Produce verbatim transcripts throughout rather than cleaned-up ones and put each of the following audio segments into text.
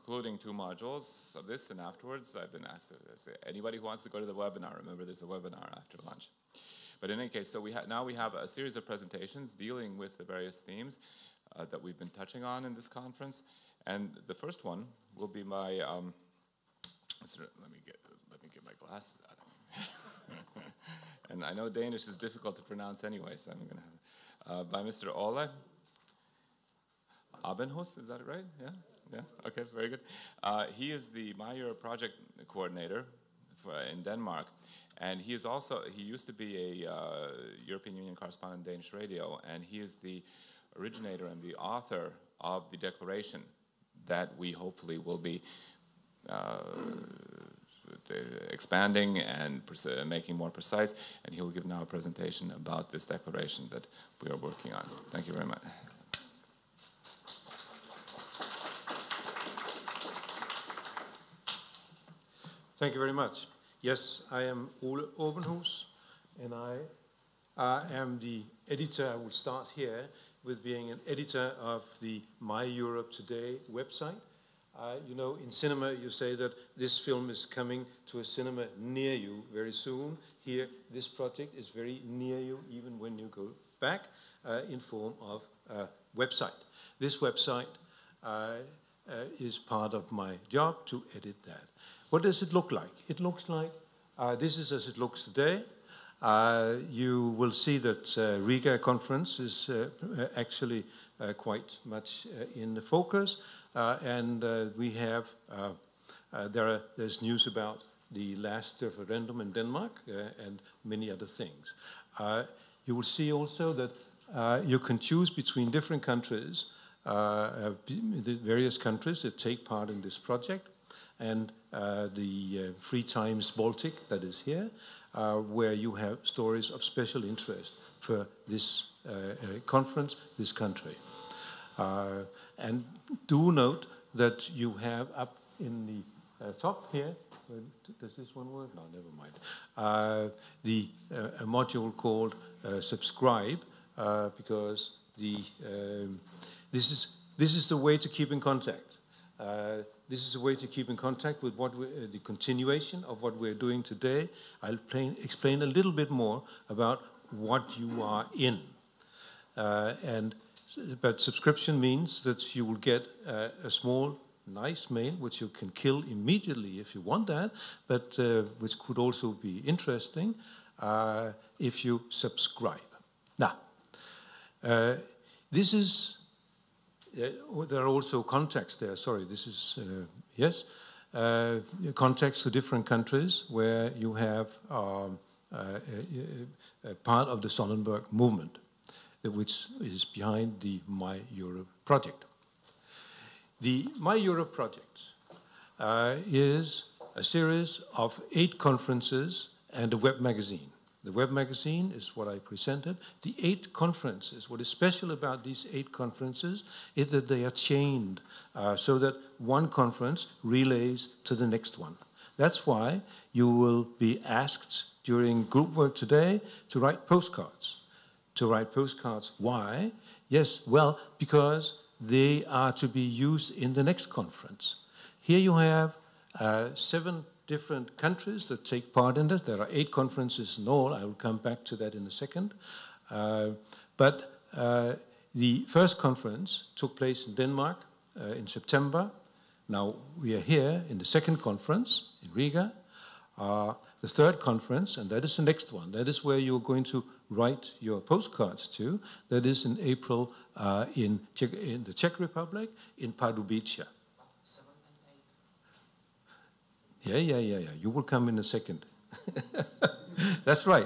including two modules of this, and afterwards I've been asked, anybody who wants to go to the webinar, remember there's a webinar after lunch. But in any case, so we now we have a series of presentations dealing with the various themes uh, that we've been touching on in this conference. And the first one will be my, um, let me get, let me get my glasses out. And I know Danish is difficult to pronounce anyway, so I'm going to have it. Uh, by Mister Ole Abenhus, is that right? Yeah? Yeah? Okay, very good. Uh, he is the My Europe project coordinator for, in Denmark. And he is also, he used to be a uh, European Union correspondent in Danish radio, and he is the originator and the author of the declaration that we hopefully will be uh, expanding and making more precise. And he will give now a presentation about this declaration that we are working on. Thank you very much. Thank you very much. Yes, I am Ole Abenhus, and I uh, am the editor. I will start here with being an editor of the My Europe Today website. Uh, you know, in cinema, you say that this film is coming to a cinema near you very soon. Here, this project is very near you, even when you go back, uh, in form of a website. This website uh, uh, is part of my job to edit that. What does it look like? It looks like, uh, this is as it looks today. Uh, you will see that uh, Riga conference is uh, actually uh, quite much uh, in the focus. Uh, and uh, we have, uh, uh, there are, there's news about the last referendum in Denmark uh, and many other things. Uh, you will see also that uh, you can choose between different countries, uh, the various countries that take part in this project, and uh, the uh, Free Times Baltic that is here, uh, where you have stories of special interest for this uh, uh, conference, this country. Uh, and do note that you have up in the uh, top here, does this one work? No, never mind. Uh, the uh, a module called uh, subscribe, uh, because the um, this is this is the way to keep in contact. Uh, this is a way to keep in contact with what we, uh, the continuation of what we're doing today. I'll plain, explain a little bit more about what you are in, uh, and. But subscription means that you will get uh, a small, nice mail, which you can kill immediately if you want that, but uh, which could also be interesting uh, if you subscribe. Now, uh, this is, uh, there are also contacts there, sorry, this is, uh, yes, uh, contacts to different countries where you have um, uh, a, a part of the Sonnenberg movement, which is behind the My Europe project. The My Europe project uh, is a series of eight conferences and a web magazine. The web magazine is what I presented. The eight conferences, what is special about these eight conferences is that they are chained uh, so that one conference relays to the next one. That's why you will be asked during group work today to write postcards. To write postcards. Why? Yes, well, because they are to be used in the next conference. Here you have uh, seven different countries that take part in it. There are eight conferences in all. I will come back to that in a second. Uh, but uh, the first conference took place in Denmark uh, in September. Now we are here in the second conference in Riga. Uh, the third conference, and that is the next one. That is where you're going to write your postcards to. That is in April uh, in, Czech, in the Czech Republic, in Pardubice. Yeah, yeah, yeah, yeah. You will come in a second. That's right.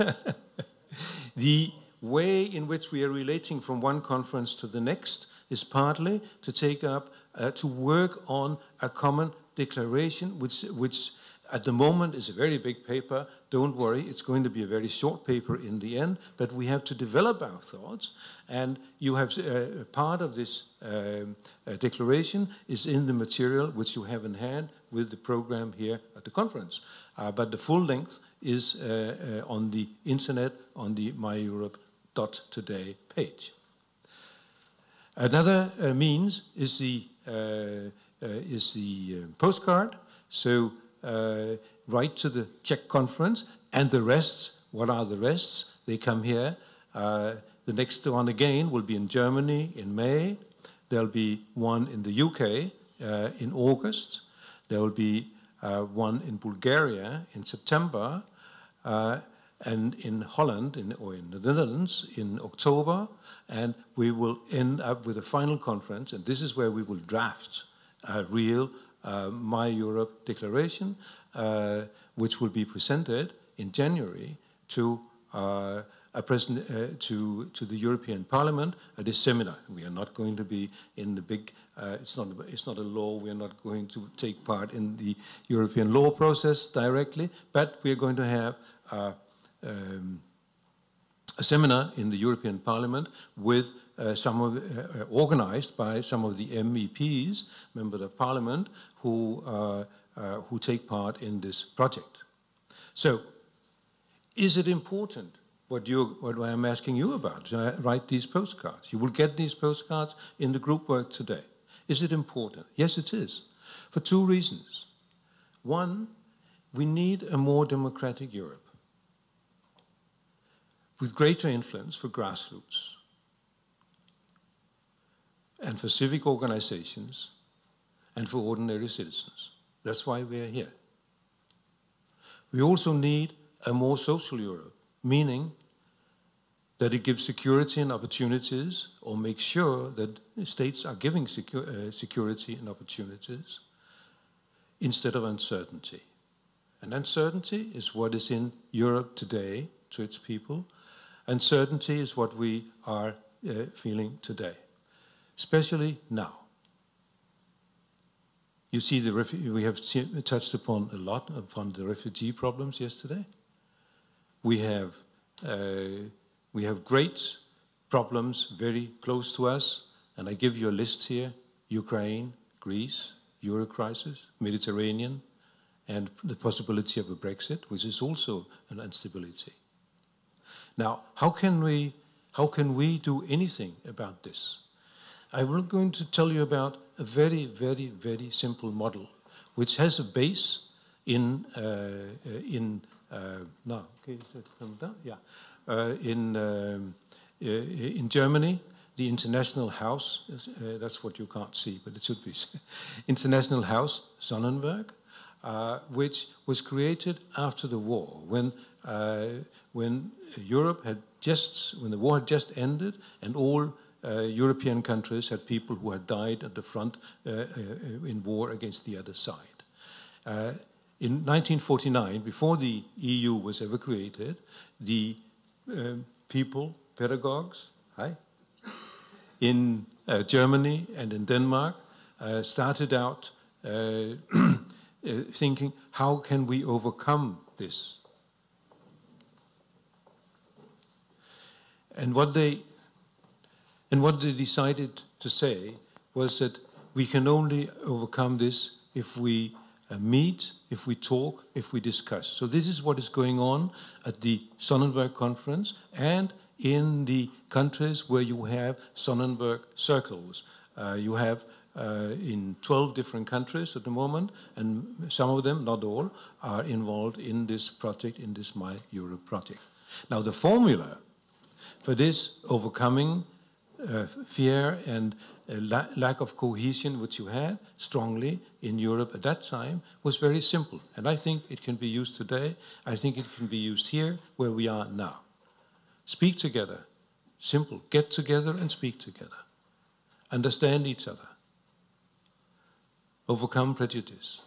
The way in which we are relating from one conference to the next is partly to take up, uh, to work on a common declaration, which, which at the moment is a very big paper. Don't worry, it's going to be a very short paper in the end, but we have to develop our thoughts, and you have uh, part of this um, uh, declaration is in the material which you have in hand with the program here at the conference. Uh, but the full length is uh, uh, on the internet on the my europe dot today page. Another uh, means is the uh, uh, is the uh, postcard. So uh, write to the Czech conference, and the rest, what are the rests? They come here. Uh, the next one again will be in Germany in May. There'll be one in the U K uh, in August. There will be uh, one in Bulgaria in September, uh, and in Holland in, or in the Netherlands in October. And we will end up with a final conference, and this is where we will draft a real uh, My Europe declaration, uh, which will be presented in January to uh, a president, uh, to to the European Parliament at this seminar. We are not going to be in the big. Uh, it's not. It's not a law. We are not going to take part in the European law process directly, but we are going to have uh, um, a seminar in the European Parliament with uh, some of uh, organized by some of the M E Ps, members of Parliament, who uh, uh, who take part in this project. So, is it important? What, you, what I'm asking you about, uh, write these postcards. You will get these postcards in the group work today. Is it important? Yes, it is, for two reasons. One, we need a more democratic Europe with greater influence for grassroots and for civic organizations and for ordinary citizens. That's why we are here. We also need a more social Europe, meaning that it gives security and opportunities, or makes sure that states are giving secu uh, security and opportunities instead of uncertainty. And uncertainty is what is in Europe today to its people. Uncertainty is what we are uh, feeling today, especially now. You see, the we have touched upon a lot upon the refugee problems yesterday. We have uh, we have great problems very close to us, and I give you a list here: Ukraine, Greece, Euro crisis, Mediterranean, and the possibility of a Brexit, which is also an instability. Now, how can we how can we do anything about this? I'm going to tell you about a very, very, very simple model, which has a base in uh, in uh, no, okay, is that come down? Yeah, uh, in um, uh, in Germany, the International House. Uh, that's what you can't see, but it should be International House Sonnenberg, uh, which was created after the war, when uh, when Europe had just when the war had just ended, and all Uh, European countries had people who had died at the front uh, uh, in war against the other side. Uh, in nineteen forty-nine, before the E U was ever created, the uh, people, pedagogues, hi, in uh, Germany and in Denmark uh, started out uh, uh, thinking, how can we overcome this? And what they And what they decided to say was that we can only overcome this if we uh, meet, if we talk, if we discuss. So this is what is going on at the Sonnenberg conference and in the countries where you have Sonnenberg circles. Uh, you have uh, in twelve different countries at the moment, and some of them, not all, are involved in this project, in this My Europe project. Now the formula for this overcoming Uh, fear and uh, la lack of cohesion, which you had strongly in Europe at that time, was very simple. And I think it can be used today. I think it can be used here, where we are now. Speak together. Simple. Get together and speak together. Understand each other. Overcome prejudice.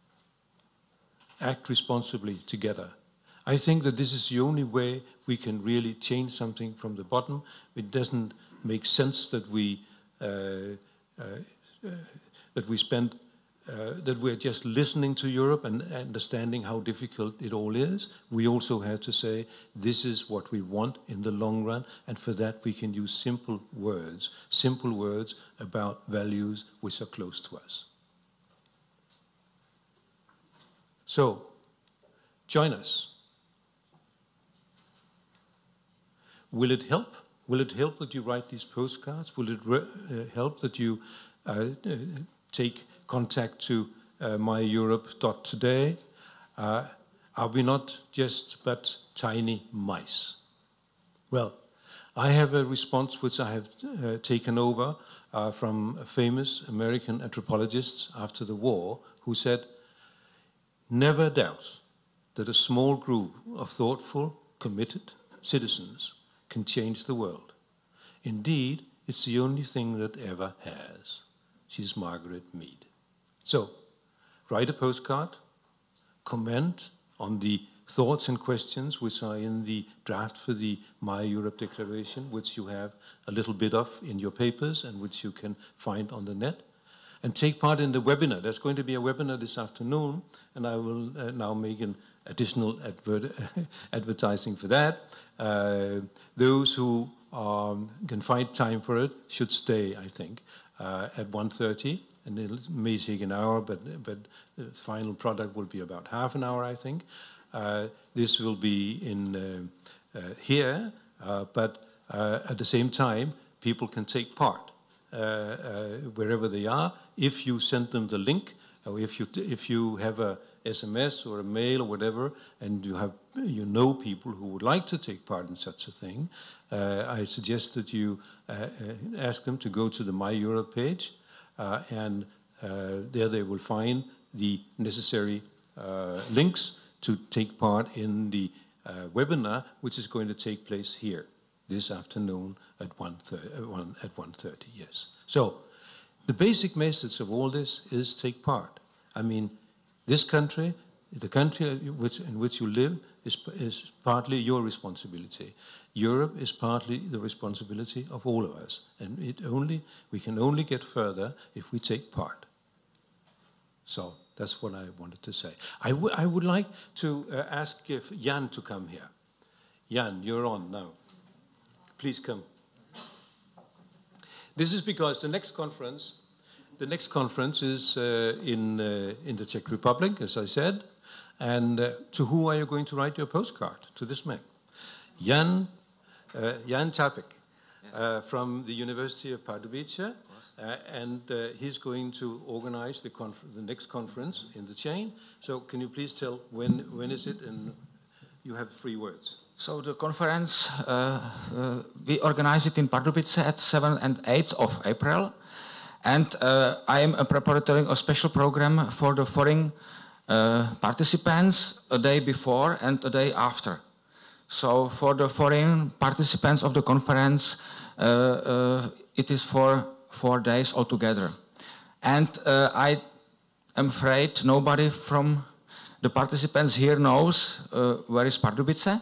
Act responsibly together. I think that this is the only way we can really change something from the bottom. It doesn't make sense that we uh, uh, uh, that we spend uh, that we're just listening to Europe and understanding how difficult it all is. We also have to say this is what we want in the long run, and for that we can use simple words, simple words about values which are close to us. So, join us. Will it help? Will it help that you write these postcards? Will it re uh, help that you uh, uh, take contact to uh, my europe dot today. Uh, are we not just but tiny mice? Well, I have a response which I have uh, taken over uh, from a famous American anthropologist after the war, who said, never doubt that a small group of thoughtful, committed citizens can change the world. Indeed, it's the only thing that ever has. She's Margaret Mead. So, write a postcard, comment on the thoughts and questions which are in the draft for the My Europe Declaration, which you have a little bit of in your papers and which you can find on the net. And take part in the webinar. There's going to be a webinar this afternoon, and I will uh, now make an additional advert advertising for that. Uh, those who um, can find time for it should stay, I think, uh, at one thirty. And it may take an hour, but, but the final product will be about half an hour, I think. Uh, this will be in uh, uh, here, uh, but uh, at the same time, people can take part uh, uh, wherever they are. If you send them the link, or if you if you have a S M S or a mail or whatever, and you have you know people who would like to take part in such a thing, uh, I suggest that you uh, uh, ask them to go to the My Europe page, uh, and uh, there they will find the necessary uh, links to take part in the uh, webinar, which is going to take place here this afternoon at one thirty, yes. So, the basic message of all this is take part. I mean, this country, the country which, in which you live, is, is partly your responsibility. Europe is partly the responsibility of all of us. And it only, we can only get further if we take part. So, that's what I wanted to say. I, I would like to uh, ask if Jan to come here. Jan, you're on now. Please come. This is because the next conference, the next conference is uh, in uh, in the Czech Republic, as I said. And uh, to who are you going to write your postcard? To this man, Jan uh, Jan Čapek, uh, from the University of Pardubice. Uh, and uh, he's going to organize the, the next conference in the chain. So can you please tell when, when is it? And you have three words. So the conference, uh, uh, we organize it in Pardubice at seventh and eighth of April. And uh, I am preparing a special program for the foreign uh, participants a day before and a day after. So for the foreign participants of the conference, uh, uh, it is for four days altogether. And uh, I am afraid nobody from the participants here knows uh, where is Pardubice.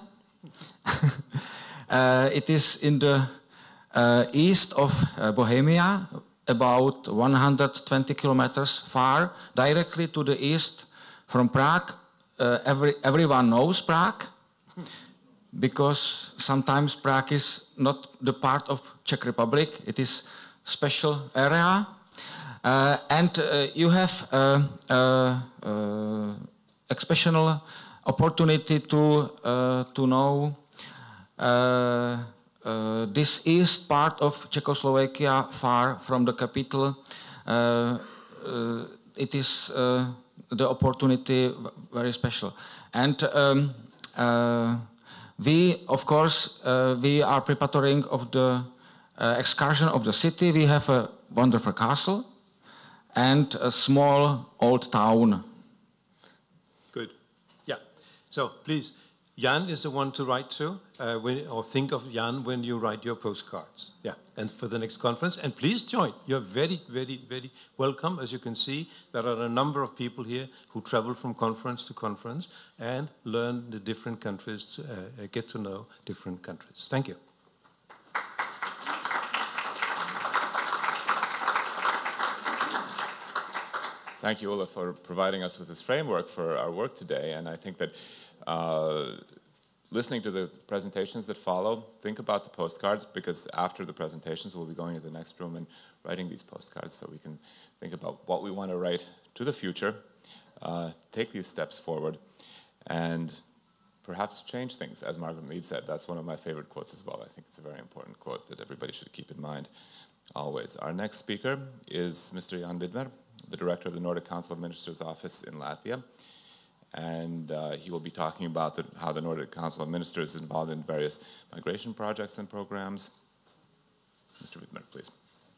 uh, it is in the uh, east of uh, Bohemia, about one hundred twenty kilometers far, directly to the east from Prague. Uh, every, everyone knows Prague, because sometimes Prague is not the part of Czech Republic. It is special area, uh, and uh, you have uh, uh, uh, exceptional opportunity to uh, to know uh, uh, this east part of Czechoslovakia, far from the capital. Uh, uh, it is uh, the opportunity very special, and um, uh, we, of course, uh, we are preparing of the Uh, excursion of the city. We have a wonderful castle and a small old town. Good. Yeah. So please, Jan is the one to write to, uh, when, or think of Jan when you write your postcards. Yeah. And for the next conference. And please join. You're very, very, very welcome. As you can see, there are a number of people here who travel from conference to conference and learn the different countries, uh, get to know different countries. Thank you. Thank you, Ola, for providing us with this framework for our work today. And I think that uh, listening to the presentations that follow, think about the postcards, because after the presentations, we'll be going to the next room and writing these postcards so we can think about what we want to write to the future, uh, take these steps forward, and perhaps change things, as Margaret Mead said. That's one of my favorite quotes as well. I think it's a very important quote that everybody should keep in mind always. Our next speaker is Mister Jan Widmer, the director of the Nordic Council of Ministers office in Latvia. And uh, he will be talking about the, how the Nordic Council of Ministers is involved in various migration projects and programs. Mister Wittmer, please.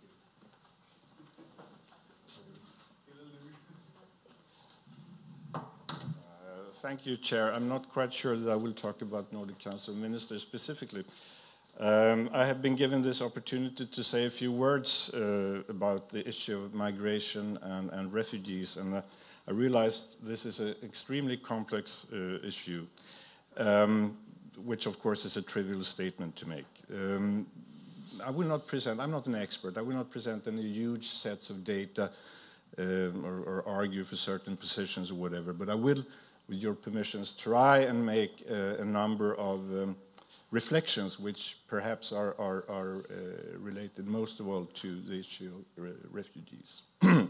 Uh, thank you, Chair. I'm not quite sure that I will talk about Nordic Council of Ministers specifically. Um, I have been given this opportunity to say a few words uh, about the issue of migration and, and refugees, and uh, I realized this is an extremely complex uh, issue, um, which of course is a trivial statement to make. Um, I will not present, I'm not an expert, I will not present any huge sets of data um, or, or argue for certain positions or whatever, but I will, with your permissions, try and make uh, a number of um, reflections which perhaps are, are, are uh, related most of all to the issue of re refugees.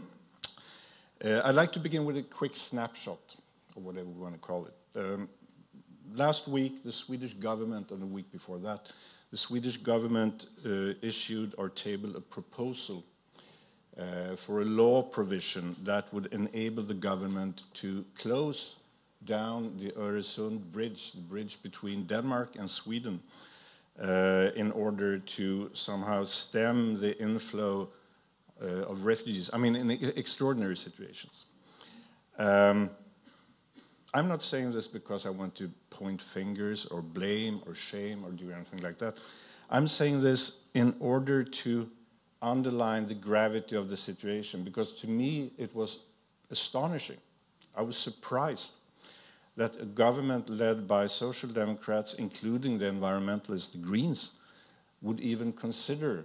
Uh, I'd like to begin with a quick snapshot, or whatever we want to call it. Um, last week, the Swedish government, and the week before that, the Swedish government uh, issued or tabled a proposal uh, for a law provision that would enable the government to close down the Öresund bridge, the bridge between Denmark and Sweden, uh, in order to somehow stem the inflow Uh, of refugees, I mean, in extraordinary situations. Um, I'm not saying this because I want to point fingers or blame or shame or do anything like that. I'm saying this in order to underline the gravity of the situation, because to me it was astonishing. I was surprised that a government led by Social Democrats, including the environmentalists, the Greens, would even consider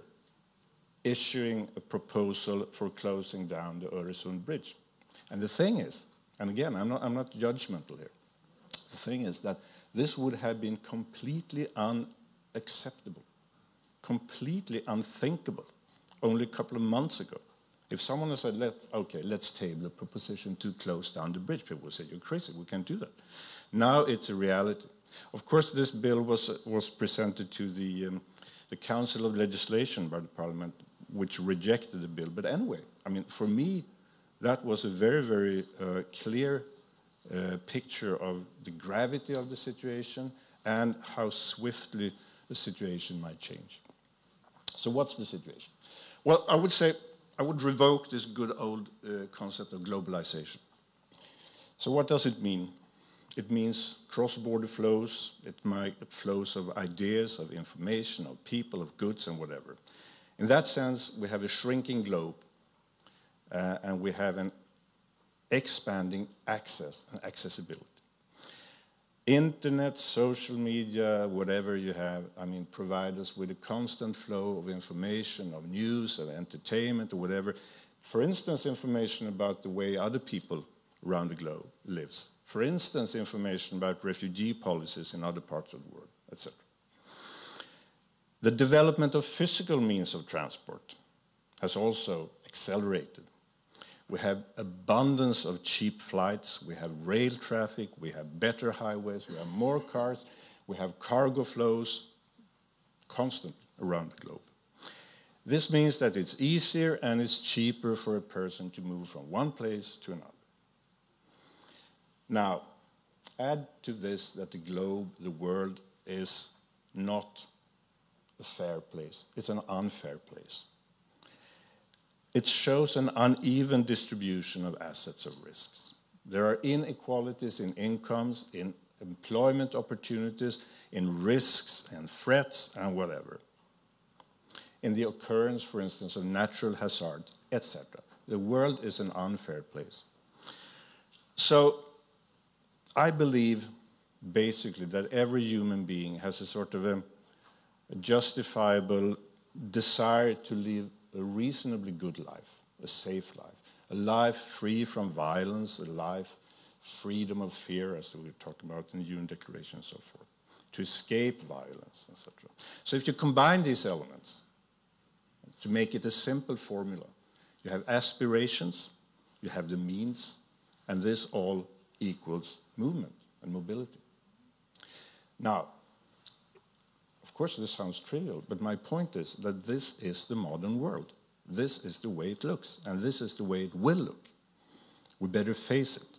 issuing a proposal for closing down the Öresund bridge. And the thing is, and again, I'm not, I'm not judgmental here, the thing is that this would have been completely unacceptable, completely unthinkable only a couple of months ago. If someone had said, Let, okay, let's table a proposition to close down the bridge, people would say, you're crazy, we can't do that. Now it's a reality. Of course, this bill was, was presented to the, um, the Council of Legislation by the Parliament, which rejected the bill. But anyway, I mean, for me, that was a very, very uh, clear uh, picture of the gravity of the situation and how swiftly the situation might change. So what's the situation? Well, I would say, I would revoke this good old uh, concept of globalization. So what does it mean? It means cross-border flows, it might flows of ideas, of information, of people, of goods, and whatever. In that sense, we have a shrinking globe, uh, and we have an expanding access and accessibility. Internet, social media, whatever you have, I mean, provide us with a constant flow of information, of news, of entertainment, or whatever. For instance, information about the way other people around the globe lives. For instance, information about refugee policies in other parts of the world, et cetera. The development of physical means of transport has also accelerated. We have abundance of cheap flights, we have rail traffic, we have better highways, we have more cars, we have cargo flows constantly around the globe. This means that it's easier and it's cheaper for a person to move from one place to another. Now, add to this that the globe, the world, is not a fair place. It's an unfair place. It shows an uneven distribution of assets or risks. There are inequalities in incomes, in employment opportunities, in risks and threats and whatever. In the occurrence, for instance, of natural hazards, et cetera. The world is an unfair place. So I believe basically that every human being has a sort of a, a justifiable desire to live a reasonably good life, a safe life, a life free from violence, a life freedom of fear, as we were talking about in the U N Declaration and so forth, to escape violence, et cetera. So if you combine these elements, to make it a simple formula, you have aspirations, you have the means, and this all equals movement and mobility. Now, of course this sounds trivial, but my point is that this is the modern world. This is the way it looks, and this is the way it will look. We better face it.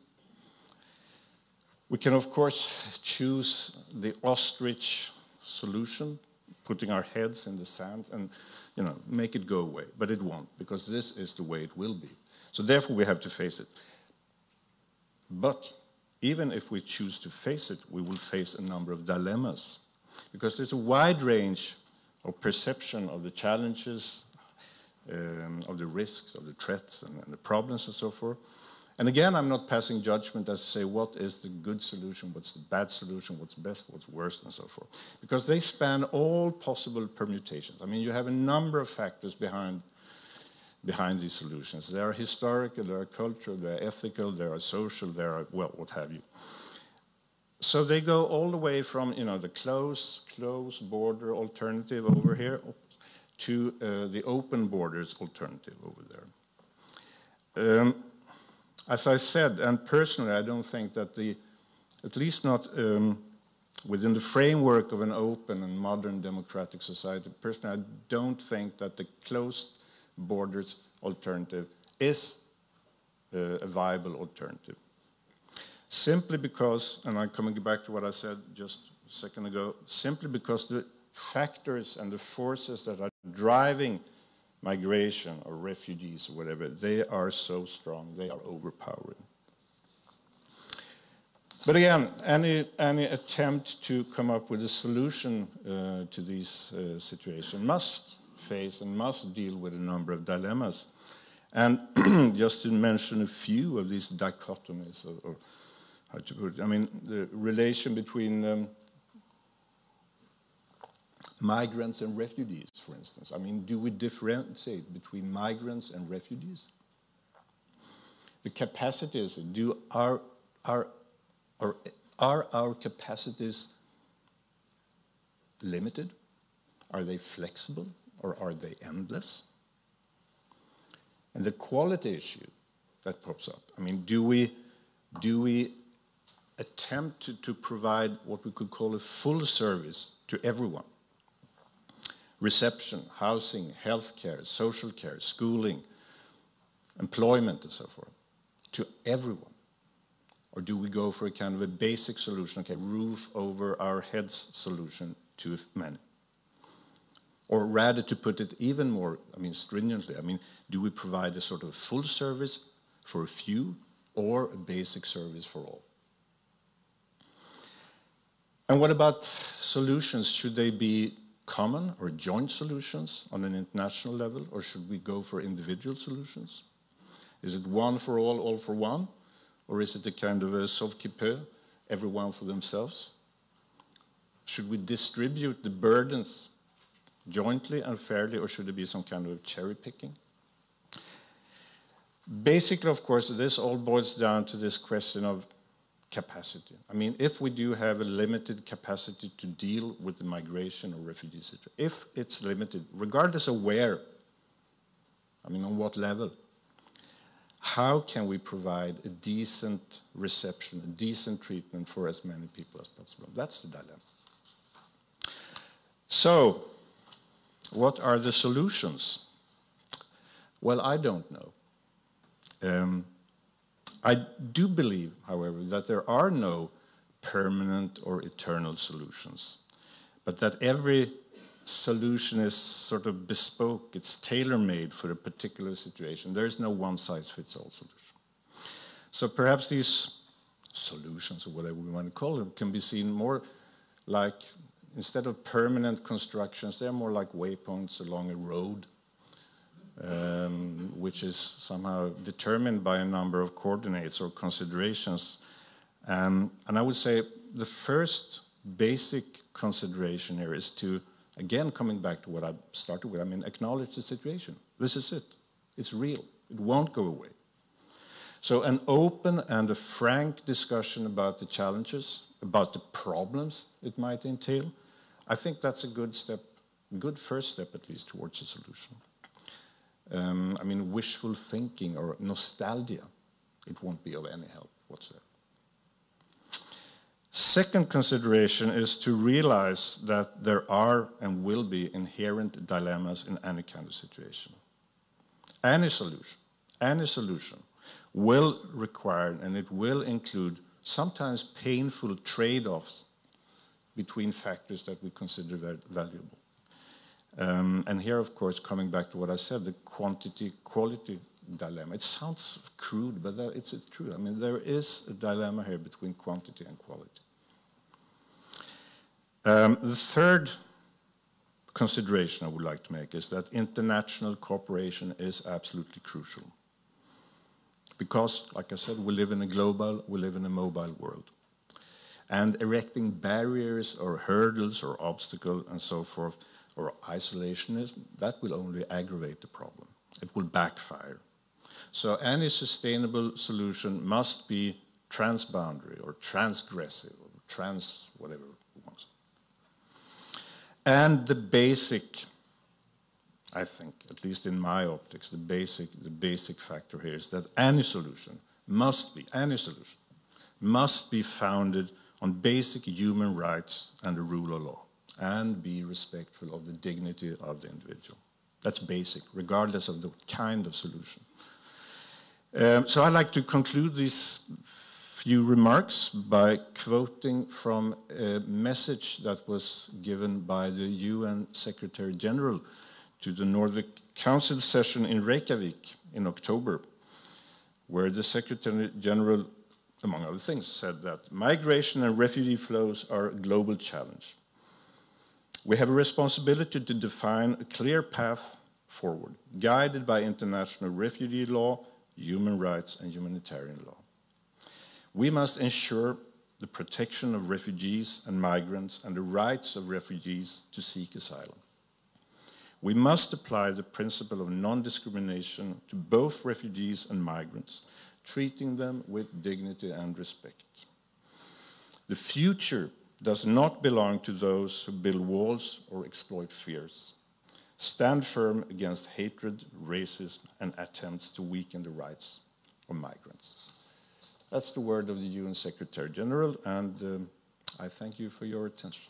We can, of course, choose the ostrich solution, putting our heads in the sand and, you know, make it go away. But it won't, because this is the way it will be. So therefore, we have to face it. But even if we choose to face it, we will face a number of dilemmas, because there's a wide range of perception of the challenges, um, of the risks, of the threats, and, and the problems, and so forth. And again, I'm not passing judgment as to say what is the good solution, what's the bad solution, what's best, what's worst, and so forth, because they span all possible permutations. I mean, you have a number of factors behind behind these solutions. They are historical, they are cultural, they are ethical, they are social, they are, well, what have you. So they go all the way from, you know, the close, close border alternative over here to uh, the open borders alternative over there. Um, as I said, and personally, I don't think that the, at least not um, within the framework of an open and modern democratic society, personally, I don't think that the closed borders alternative is uh, a viable alternative. Simply because, and I'm coming back to what I said just a second ago, simply because the factors and the forces that are driving migration or refugees or whatever, they are so strong, they are overpowering. But again, any, any attempt to come up with a solution uh, to these uh, situations must face and must deal with a number of dilemmas. And just to mention a few of these dichotomies, or, or how to put it, I mean, the relation between um, migrants and refugees, for instance. I mean, do we differentiate between migrants and refugees? The capacities, do our, our, our, are our capacities limited? Are they flexible? Or are they endless? And the quality issue that pops up. I mean, do we, do we attempt to, to provide what we could call a full service to everyone? Reception, housing, healthcare, social care, schooling, employment, and so forth, to everyone? Or do we go for a kind of a basic solution, okay, roof over our heads solution to many? Or rather, to put it even more, I mean, stringently, I mean, do we provide a sort of full service for a few or a basic service for all? And what about solutions? Should they be common or joint solutions on an international level, or should we go for individual solutions? Is it one for all, all for one? Or is it a kind of a sauve-qui-peut, everyone for themselves? Should we distribute the burdens jointly and fairly, or should there be some kind of cherry picking? Basically, of course, this all boils down to this question of capacity. I mean, if we do have a limited capacity to deal with the migration or refugee situation, if it's limited, regardless of where, I mean, on what level, how can we provide a decent reception, a decent treatment for as many people as possible? That's the dilemma. So, what are the solutions? Well, I don't know. Um, I do believe, however, that there are no permanent or eternal solutions, but that every solution is sort of bespoke, it's tailor-made for a particular situation. There is no one-size-fits-all solution. So perhaps these solutions, or whatever we want to call them, can be seen more like, instead of permanent constructions, they're more like waypoints along a road, um, which is somehow determined by a number of coordinates or considerations. Um, and I would say the first basic consideration here is to, again, coming back to what I started with, I mean, acknowledge the situation. This is it. It's real. It won't go away. So an open and a frank discussion about the challenges, about the problems it might entail, I think that's a good step, good first step at least towards a solution. Um, I mean, wishful thinking or nostalgia, it won't be of any help whatsoever. Second consideration is to realize that there are and will be inherent dilemmas in any kind of situation. Any solution, any solution will require, and it will include sometimes painful trade-offs between factors that we consider very valuable. Um, and here, of course, coming back to what I said, the quantity-quality dilemma. It sounds crude, but that, it's, it's true. I mean, there is a dilemma here between quantity and quality. Um, the third consideration I would like to make is that international cooperation is absolutely crucial. Because, like I said, we live in a global, we live in a mobile world. And erecting barriers or hurdles or obstacles and so forth, or isolationism, that will only aggravate the problem. It will backfire. So any sustainable solution must be transboundary or transgressive or trans whatever we want. And the basic, I think, at least in my optics, the basic, the basic factor here is that any solution must be, any solution, must be founded on basic human rights and the rule of law, and be respectful of the dignity of the individual. That's basic, regardless of the kind of solution. Um, so I'd like to conclude these few remarks by quoting from a message that was given by the U N Secretary General to the Nordic Council session in Reykjavik in October, where the Secretary General, among other things, said that migration and refugee flows are a global challenge. We have a responsibility to define a clear path forward, guided by international refugee law, human rights, and humanitarian law. We must ensure the protection of refugees and migrants and the rights of refugees to seek asylum. We must apply the principle of non-discrimination to both refugees and migrants, treating them with dignity and respect. The future does not belong to those who build walls or exploit fears. Stand firm against hatred, racism, and attempts to weaken the rights of migrants. That's the word of the U N Secretary General, and um, I thank you for your attention.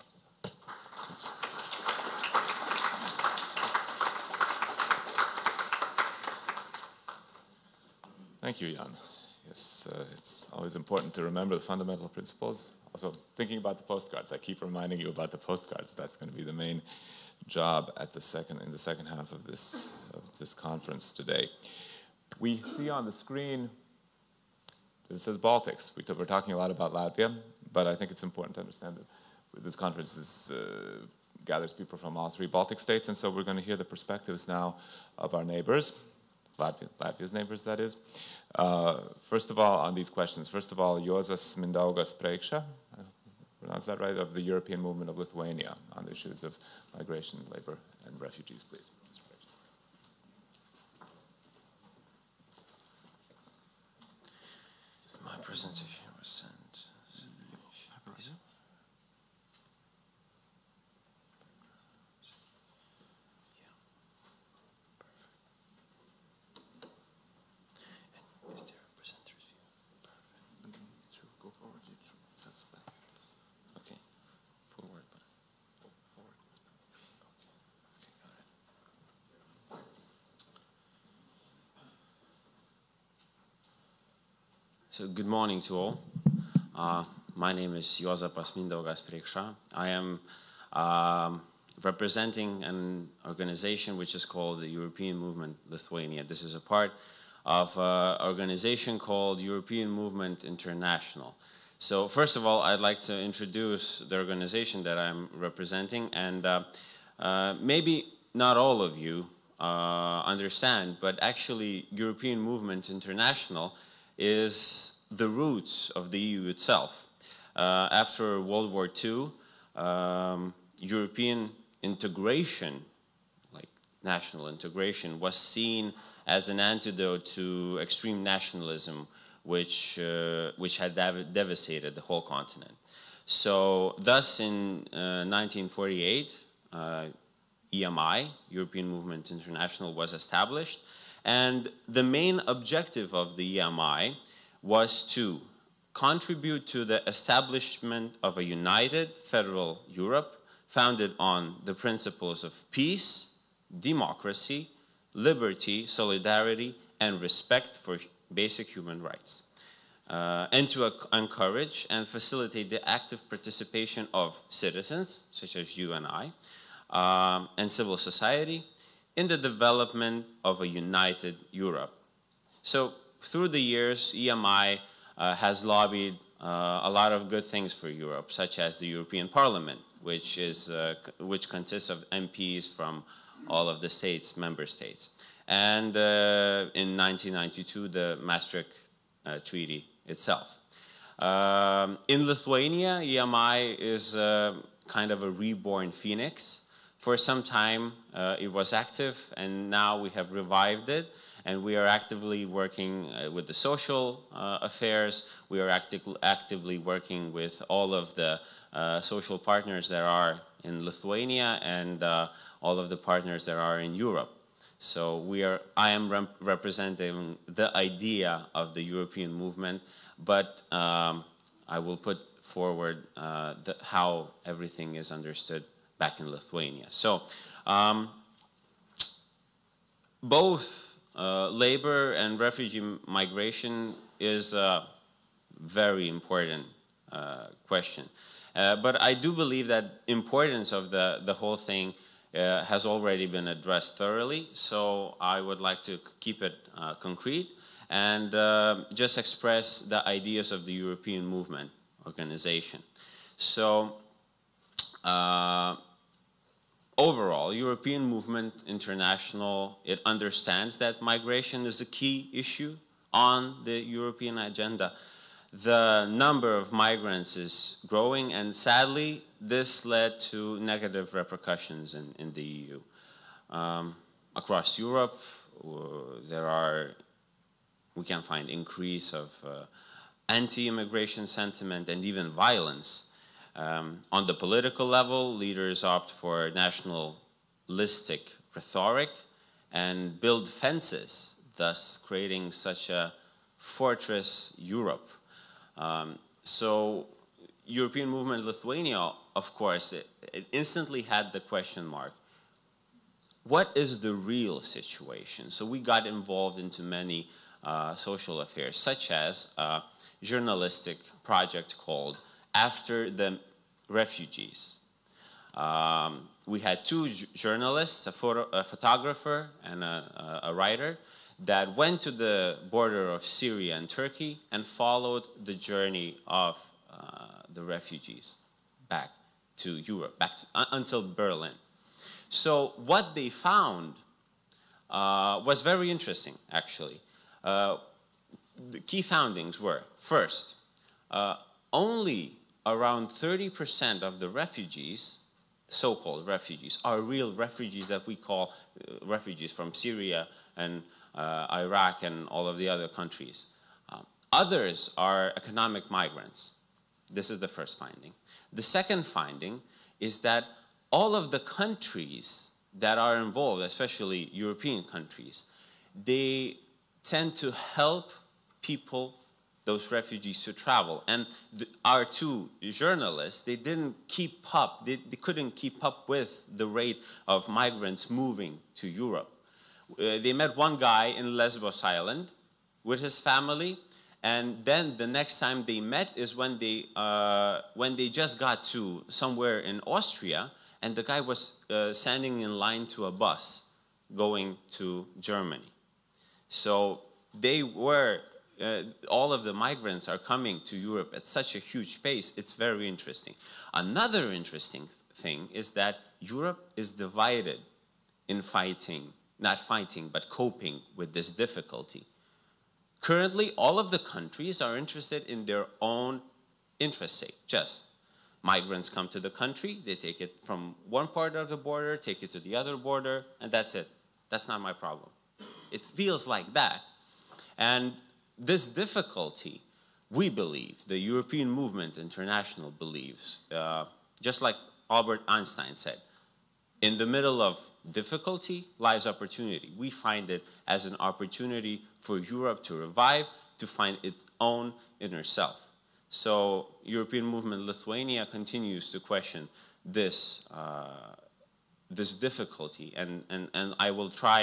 Thank you, Jan. Yes, uh, it's always important to remember the fundamental principles. Also, thinking about the postcards, I keep reminding you about the postcards. That's going to be the main job at the second in the second half of this of this conference today. We see on the screen it says Baltics. We we're talking a lot about Latvia, but I think it's important to understand that this conference is, uh, gathers people from all three Baltic states, and so we're going to hear the perspectives now of our neighbors, Latvia, Latvia's neighbors, that is. Uh, first of all, on these questions, first of all, Juozas Mindaugas Preikša, I pronounce that right, of the European Movement of Lithuania on the issues of migration, labor, and refugees, please. My presentation was sent. So good morning to all. Uh, my name is Juozapas Mindaugas Preikša. I am um, representing an organization which is called the European Movement Lithuania. This is a part of an organization called European Movement International. So first of all, I'd like to introduce the organization that I'm representing, and uh, uh, maybe not all of you uh, understand, but actually European Movement International is the roots of the E U itself. Uh, after World War Two, um, European integration, like national integration, was seen as an antidote to extreme nationalism, which, uh, which had dev devastated the whole continent. So thus in uh, nineteen forty-eight, uh, E M I, European Movement International, was established. And the main objective of the E M I was to contribute to the establishment of a united federal Europe founded on the principles of peace, democracy, liberty, solidarity, and respect for basic human rights, uh, and to encourage and facilitate the active participation of citizens, such as you and I, um, and civil society, in the development of a united Europe. So through the years, E M I uh, has lobbied uh, a lot of good things for Europe, such as the European Parliament, which, is, uh, which consists of M Ps from all of the states, member states. And uh, in nineteen ninety-two, the Maastricht uh, Treaty itself. Um, in Lithuania, E M I is uh, kind of a reborn phoenix. For some time, uh, it was active, and now we have revived it, and we are actively working uh, with the social uh, affairs. We are acti actively working with all of the uh, social partners that are in Lithuania and uh, all of the partners that are in Europe. So we are, I am rep representing the idea of the European movement, but um, I will put forward uh, the, how everything is understood back in Lithuania. So um, both uh, labor and refugee migration is a very important uh, question. Uh, but I do believe that importance of the, the whole thing uh, has already been addressed thoroughly, so I would like to keep it uh, concrete and uh, just express the ideas of the European Movement Organization. So, uh, overall, European Movement International, it understands that migration is a key issue on the European agenda. The number of migrants is growing, and sadly, this led to negative repercussions in, in the E U. Um, across Europe, uh, there are, we can find increase of uh, anti-immigration sentiment and even violence. Um, on the political level, leaders opt for nationalistic rhetoric and build fences, thus creating such a fortress Europe. Um, so European Movement Lithuania, of course, it, it instantly had the question mark. What is the real situation? So we got involved into many uh, social affairs, such as a journalistic project called After the Refugees. Um, we had two journalists, a, photo, a photographer and a, a, a writer, that went to the border of Syria and Turkey and followed the journey of uh, the refugees back to Europe, back to, uh, until Berlin. So what they found uh, was very interesting, actually. Uh, the key findings were, first, uh, only around thirty percent of the refugees, so-called refugees, are real refugees that we call uh, refugees from Syria and uh, Iraq and all of the other countries. Um, others are economic migrants. This is the first finding. The second finding is that all of the countries that are involved, especially European countries, they tend to help people, those refugees, to travel. And the, our two journalists, they didn't keep up, they, they couldn't keep up with the rate of migrants moving to Europe. Uh, they met one guy in Lesbos Island with his family, and then the next time they met is when they, uh, when they just got to somewhere in Austria, and the guy was uh, standing in line to a bus going to Germany. So they were, uh, all of the migrants are coming to Europe at such a huge pace. It's very interesting. Another interesting thing is that Europe is divided in fighting, not fighting, but coping with this difficulty. Currently, all of the countries are interested in their own interest sake, just. Migrants come to the country, they take it from one part of the border, take it to the other border, and that's it. That's not my problem. It feels like that. And this difficulty, we believe, the European Movement International believes, uh, just like Albert Einstein said, in the middle of difficulty lies opportunity. We find it as an opportunity for Europe to revive, to find its own inner self. So European Movement Lithuania continues to question this, uh, this difficulty, and, and, and I will try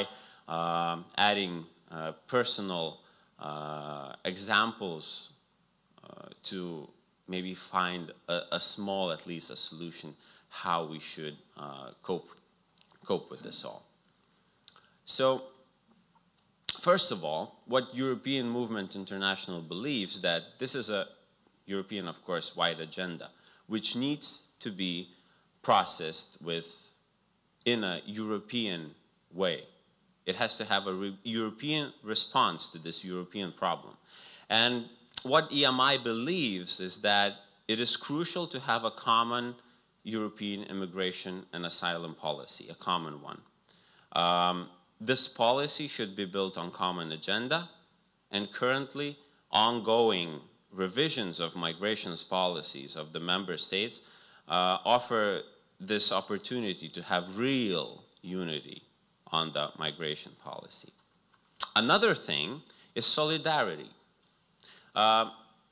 um, adding uh, personal uh, examples uh, to maybe find a, a small, at least a solution, how we should uh, cope, cope with this all. So, first of all, what European Movement International believes that this is a European, of course, wide agenda, which needs to be processed with in a European way. It has to have a re European response to this European problem. And what E M I believes is that it is crucial to have a common European immigration and asylum policy, a common one. Um, this policy should be built on common agenda, and currently ongoing revisions of migrations policies of the member states uh, offer this opportunity to have real unity on the migration policy. Another thing is solidarity. Uh,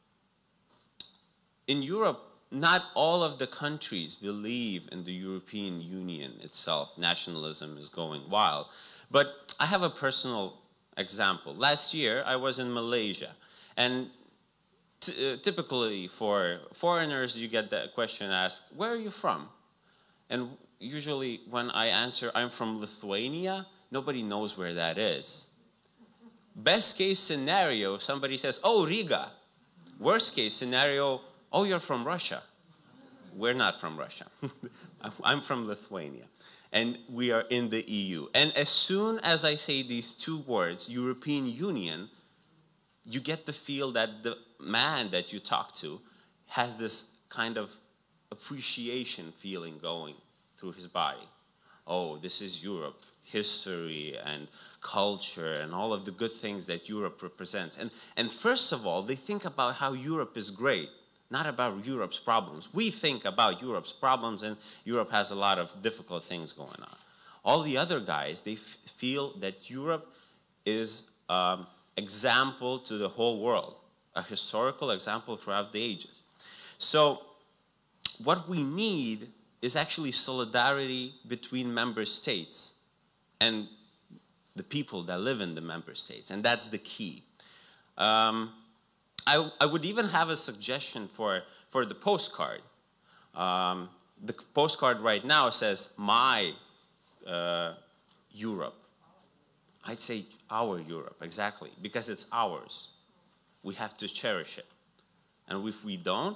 in Europe, not all of the countries believe in the European Union itself. Nationalism is going wild. But I have a personal example. Last year, I was in Malaysia, and t uh, typically for foreigners, you get the question asked, where are you from? And usually when I answer, I'm from Lithuania, nobody knows where that is. Best case scenario, somebody says, oh, Riga. Worst case scenario, oh, you're from Russia. We're not from Russia. I'm from Lithuania. And we are in the E U. And as soon as I say these two words, European Union, you get the feel that the man that you talk to has this kind of appreciation feeling going through his body. Oh, this is Europe, history and culture and all of the good things that Europe represents. And, and first of all, they think about how Europe is great, not about Europe's problems. We think about Europe's problems, and Europe has a lot of difficult things going on. All the other guys, they f feel that Europe is an example to the whole world, a historical example throughout the ages. So what we need is actually solidarity between member states and the people that live in the member states, and that's the key. Um, I, I would even have a suggestion for, for the postcard. Um, the postcard right now says, my uh, Europe. I'd say our Europe, exactly, because it's ours. We have to cherish it. And if we don't,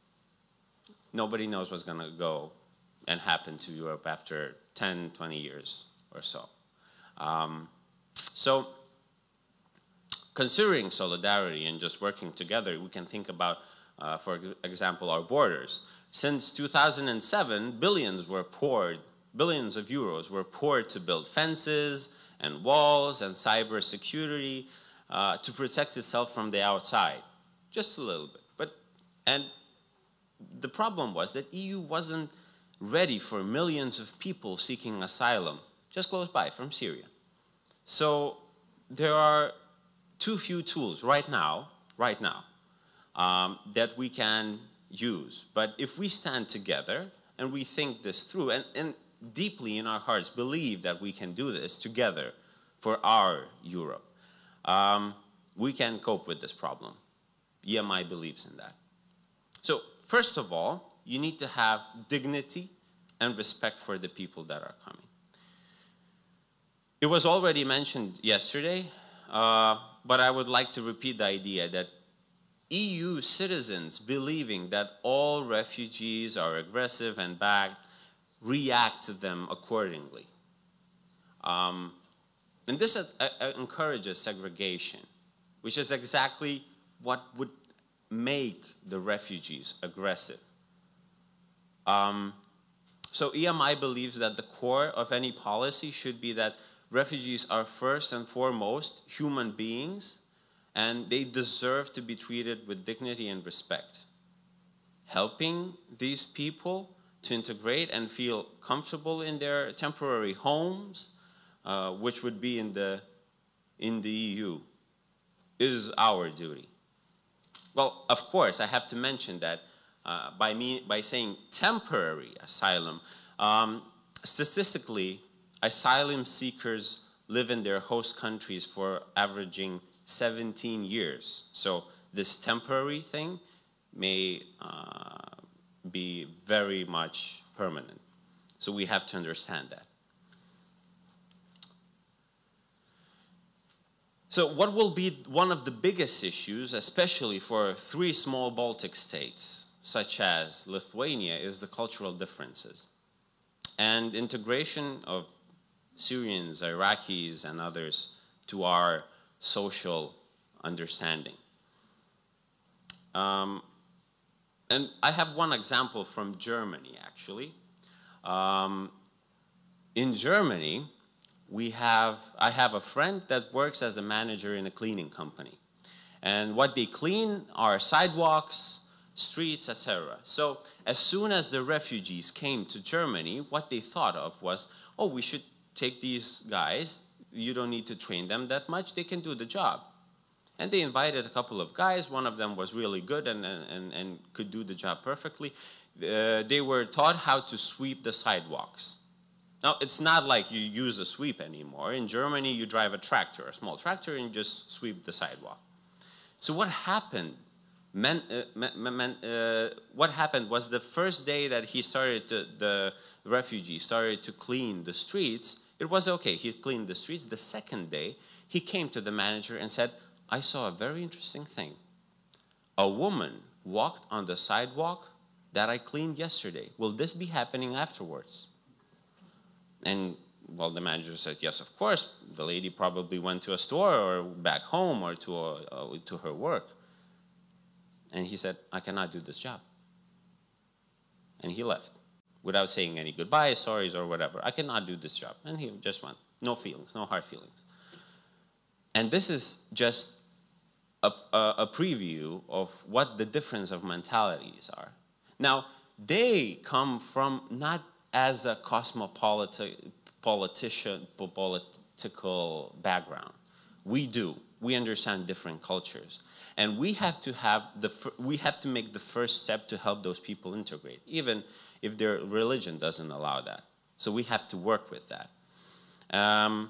nobody knows what's going to go and happen to Europe after ten, twenty years or so. Um, so, considering solidarity and just working together, we can think about, uh, for example, our borders. Since two thousand seven, billions were poured, billions of euros were poured to build fences and walls and cyber security uh, to protect itself from the outside, just a little bit. But and the problem was that E U wasn't ready for millions of people seeking asylum just close by from Syria. So there are too few tools right now, right now, um, that we can use. But if we stand together and we think this through, and, and deeply in our hearts believe that we can do this together for our Europe, um, we can cope with this problem. E M I believes in that. So first of all, you need to have dignity and respect for the people that are coming. It was already mentioned yesterday, uh, but I would like to repeat the idea that E U citizens believing that all refugees are aggressive and bad react to them accordingly. Um, and this uh, uh, encourages segregation, which is exactly what would make the refugees aggressive. Um, so E M I believes that the core of any policy should be that refugees are first and foremost human beings, and they deserve to be treated with dignity and respect. Helping these people to integrate and feel comfortable in their temporary homes, uh, which would be in the, in the E U, is our duty. Well, of course, I have to mention that uh, by, me, by saying temporary asylum, um, statistically, asylum seekers live in their host countries for averaging seventeen years. So this temporary thing may uh, be very much permanent. So we have to understand that. So what will be one of the biggest issues, especially for three small Baltic states, such as Lithuania, is the cultural differences and integration of Syrians, Iraqis, and others to our social understanding. Um, and I have one example from Germany, actually. Um, in Germany, we have, I have a friend that works as a manager in a cleaning company. And what they clean are sidewalks, streets, et cetera. So as soon as the refugees came to Germany, what they thought of was, oh, we should take these guys. You don't need to train them that much. They can do the job. And they invited a couple of guys. One of them was really good and, and, and could do the job perfectly. Uh, they were taught how to sweep the sidewalks. Now, it's not like you use a sweep anymore. In Germany, you drive a tractor, a small tractor, and you just sweep the sidewalk. So what happened? Men, uh, men, men, uh, what happened was the first day that he started to, the refugee started to clean the streets, it was okay. He cleaned the streets. The second day, he came to the manager and said, I saw a very interesting thing. A woman walked on the sidewalk that I cleaned yesterday. Will this be happening afterwards? And, well, the manager said, yes, of course. The lady probably went to a store or back home or to, a, uh, to her work. And he said, I cannot do this job. And he left without saying any goodbye, sorries, or whatever. I cannot do this job. And he just went. No feelings, no hard feelings. And this is just a, a, a preview of what the difference of mentalities are. Now, they come from not as a cosmopolitan politician, political background. We do. We understand different cultures. And we have to have the, we have to make the first step to help those people integrate, even if their religion doesn't allow that. So we have to work with that. Um,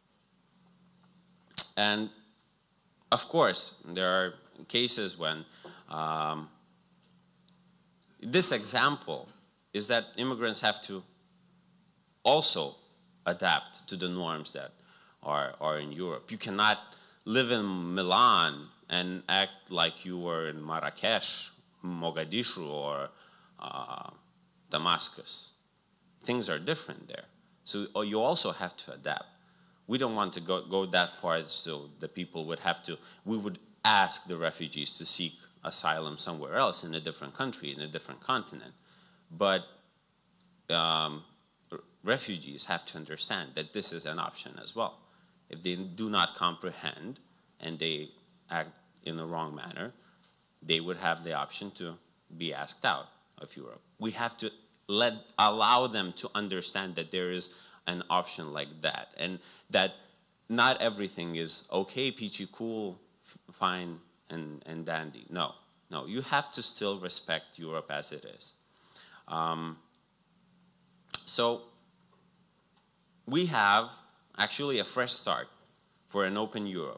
and of course, there are cases when um, this example is that immigrants have to also adapt to the norms that are, are in Europe. You cannot live in Milan and act like you were in Marrakesh, Mogadishu, or uh, Damascus. Things are different there. So you also have to adapt. We don't want to go, go that far so the people would have to, we would ask the refugees to seek asylum somewhere else in a different country, in a different continent. But um, refugees have to understand that this is an option as well. If they do not comprehend and they act in the wrong manner, they would have the option to be asked out of Europe. We have to let, allow them to understand that there is an option like that, and that not everything is okay, peachy, cool, fine, and, and dandy. No, no, you have to still respect Europe as it is. Um, so we have actually a fresh start for an open Europe.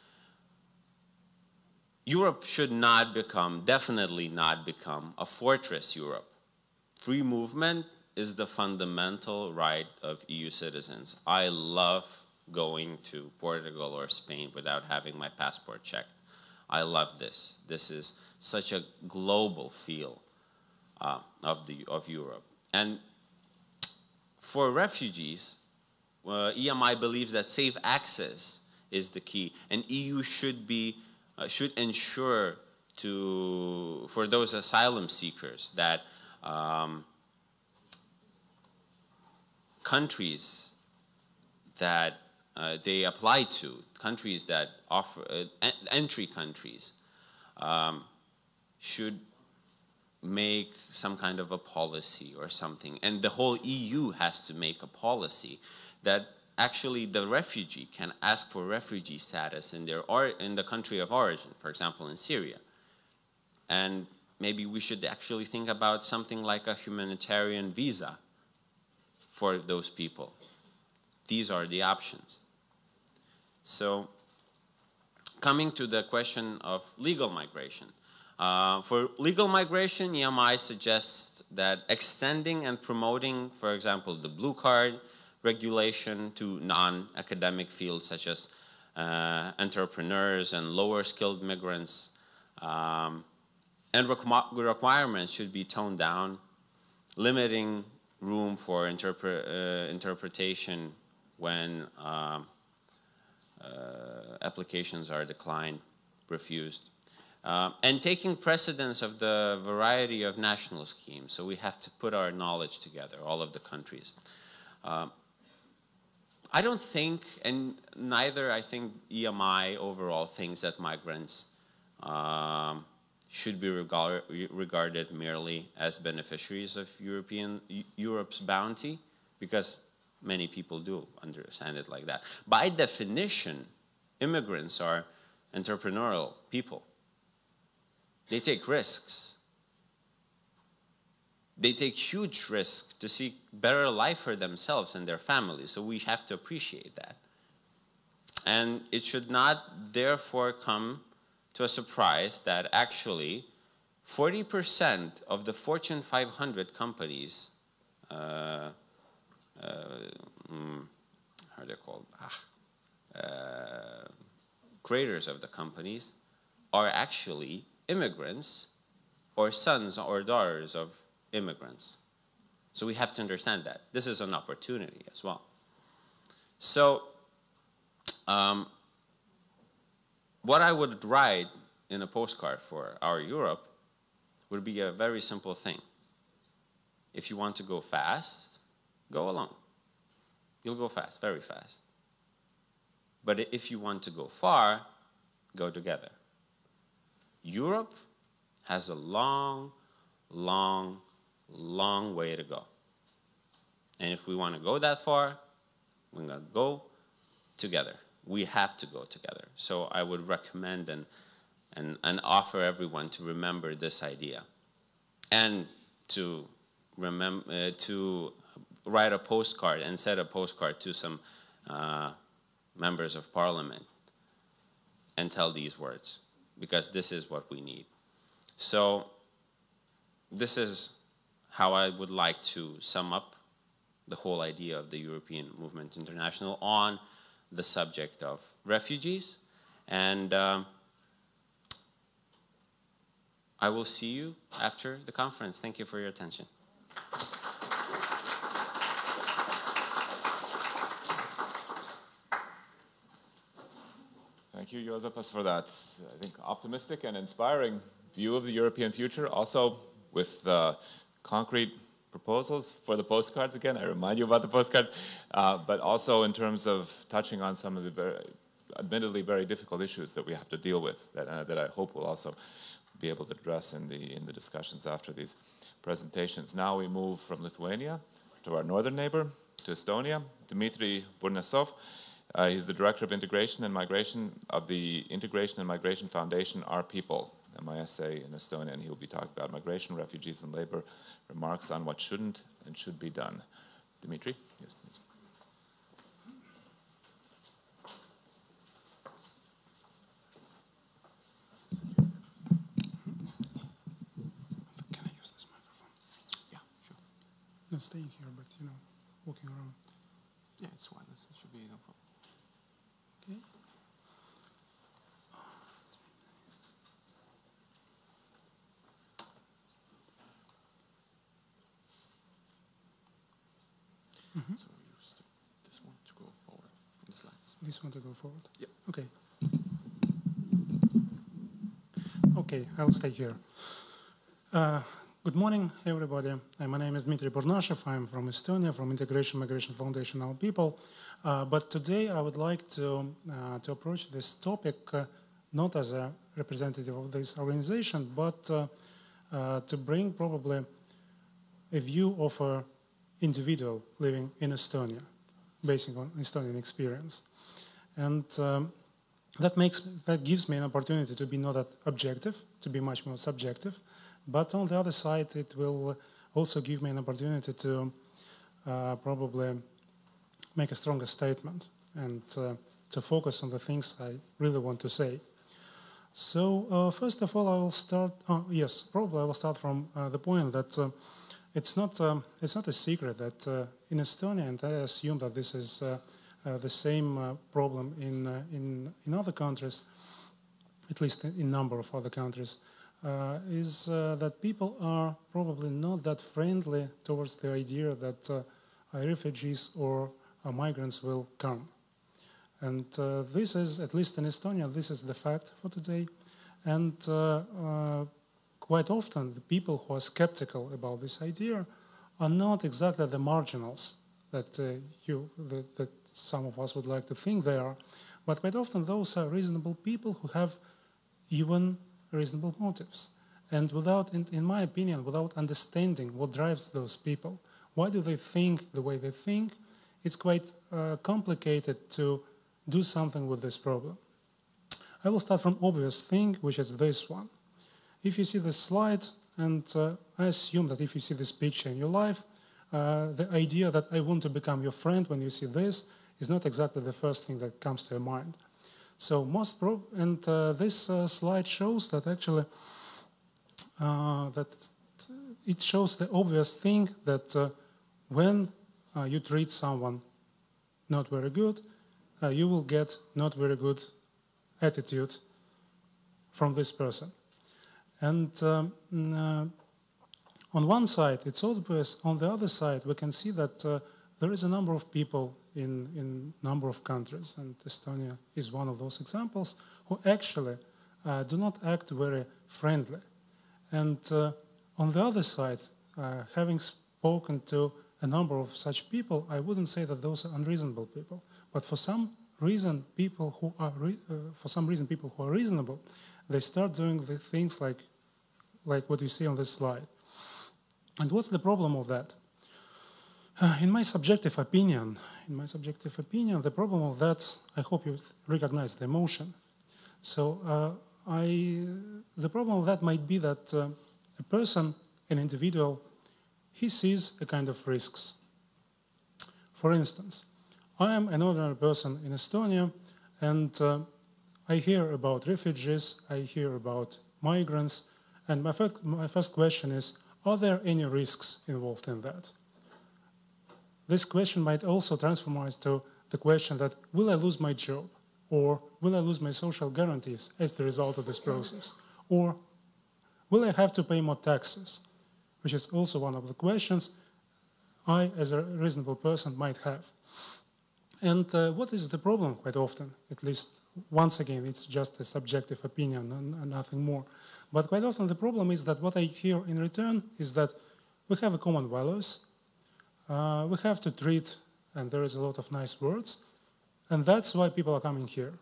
Europe should not become, definitely not become, a fortress Europe. Free movement is the fundamental right of E U citizens. I love going to Portugal or Spain without having my passport checked. I love this. This is such a global feel uh, of, the, of Europe. And for refugees, uh, E M I believes that safe access is the key, and E U should be uh, should ensure to for those asylum seekers that um, countries that uh, they apply to, countries that offer uh, en entry countries, um, should make some kind of a policy or something, and the whole E U has to make a policy that actually the refugee can ask for refugee status in their or in the country of origin, for example, in Syria. And maybe we should actually think about something like a humanitarian visa for those people. These are the options. So, coming to the question of legal migration. Uh, for legal migration, E M I suggests that extending and promoting, for example, the blue card regulation to non-academic fields such as uh, entrepreneurs and lower skilled migrants, um, and requ requirements should be toned down, limiting room for interpre uh, interpretation when um, uh, applications are declined, refused. Um, and taking precedence of the variety of national schemes. So we have to put our knowledge together, all of the countries. Um, I don't think, and neither I think E M I overall thinks that migrants um, should be regard, regarded merely as beneficiaries of European, Europe's bounty, because many people do understand it like that. By definition, immigrants are entrepreneurial people. They take risks. They take huge risks to seek better life for themselves and their families, so we have to appreciate that. And it should not therefore come to a surprise that actually forty percent of the Fortune five hundred companies, uh, uh, mm, how are they called? Ah, uh, creators of the companies are actually immigrants or sons or daughters of immigrants. So we have to understand that. This is an opportunity as well. So um, what I would write in a postcard for our Europe would be a very simple thing. If you want to go fast, go alone. You'll go fast, very fast. But if you want to go far, go together. Europe has a long, long, long way to go. And if we want to go that far, we're going to go together. We have to go together. So I would recommend and, and, and offer everyone to remember this idea. And to, remember, uh, to write a postcard and send a postcard to some uh, members of parliament and tell these words, because this is what we need. So this is how I would like to sum up the whole idea of the European Movement International on the subject of refugees. And um, I will see you after the conference. Thank you for your attention. Thank you, Joseph, for that, I think, optimistic and inspiring view of the European future, also with uh, concrete proposals for the postcards again. I remind you about the postcards, uh, but also in terms of touching on some of the very, admittedly very difficult issues that we have to deal with, that, uh, that I hope we'll also be able to address in the, in the discussions after these presentations. Now we move from Lithuania to our northern neighbor, to Estonia, Dmitry Burnasov. Uh, he's the Director of Integration and Migration of the Integration and Migration Foundation, Our People, M I S A in Estonia, and he'll be talking about migration, refugees, and labor, remarks on what shouldn't and should be done. Dmitry, yes, please. Can I use this microphone? Yeah, sure. Not staying here, but, you know, walking around. Yeah, it's wireless. It should be no problem. Okay. Mm-hmm. So you use this one to go forward in the slides. This one to go forward? Yep. Okay. Okay, I'll stay here. Uh, good morning, everybody. Uh, my name is Dmitry Burnashev. I'm from Estonia, from Integration Migration Foundation, Our People. Uh, but today I would like to, uh, to approach this topic uh, not as a representative of this organization, but uh, uh, to bring probably a view of an individual living in Estonia, based on Estonian experience. And um, that, makes, that gives me an opportunity to be not that objective, to be much more subjective. But on the other side, it will also give me an opportunity to uh, probably make a stronger statement and uh, to focus on the things I really want to say. So uh, first of all, I will start. Uh, yes, probably I will start from uh, the point that uh, it's not um, it's not a secret that uh, in Estonia, and I assume that this is uh, uh, the same uh, problem in uh, in in other countries, at least in a number of other countries, uh, is uh, that people are probably not that friendly towards the idea that uh, refugees or uh, migrants will come. And uh, this is, at least in Estonia, this is the fact for today. And uh, uh, quite often, the people who are skeptical about this idea are not exactly the marginals that uh, you, that, that some of us would like to think they are, but quite often those are reasonable people who have even reasonable motives. And without, in, in my opinion, without understanding what drives those people, why do they think the way they think, it's quite uh, complicated to do something with this problem. I will start from obvious thing, which is this one. If you see this slide, and uh, I assume that if you see this picture in your life, uh, the idea that I want to become your friend when you see this is not exactly the first thing that comes to your mind. So most pro and uh, this uh, slide shows that actually uh, that it shows the obvious thing that uh, when uh, you treat someone not very good, Uh, you will get not very good attitude from this person. And um, uh, on one side, it's obvious. On the other side, we can see that uh, there is a number of people in in number of countries, and Estonia is one of those examples, who actually uh, do not act very friendly. And uh, on the other side, uh, having spoken to a number of such people, I wouldn't say that those are unreasonable people. But for some reason, people who are re uh, for some reason people who are reasonable, they start doing the things like like what you see on this slide. And what's the problem of that? Uh, in my subjective opinion, in my subjective opinion, the problem of that, I hope you recognize the emotion. So uh, I, the problem of that might be that uh, a person, an individual, he sees a kind of risks. For instance, I am an ordinary person in Estonia, and uh, I hear about refugees, I hear about migrants, and my first, my first question is, are there any risks involved in that? This question might also transform to the question that, will I lose my job? Or will I lose my social guarantees as the result of this process? Or will I have to pay more taxes? Which is also one of the questions I, as a reasonable person, might have. And uh, what is the problem quite often? At least, once again, it's just a subjective opinion and, and nothing more. But quite often the problem is that what I hear in return is that we have a common values, uh, we have to treat, and there is a lot of nice words, and that's why people are coming here.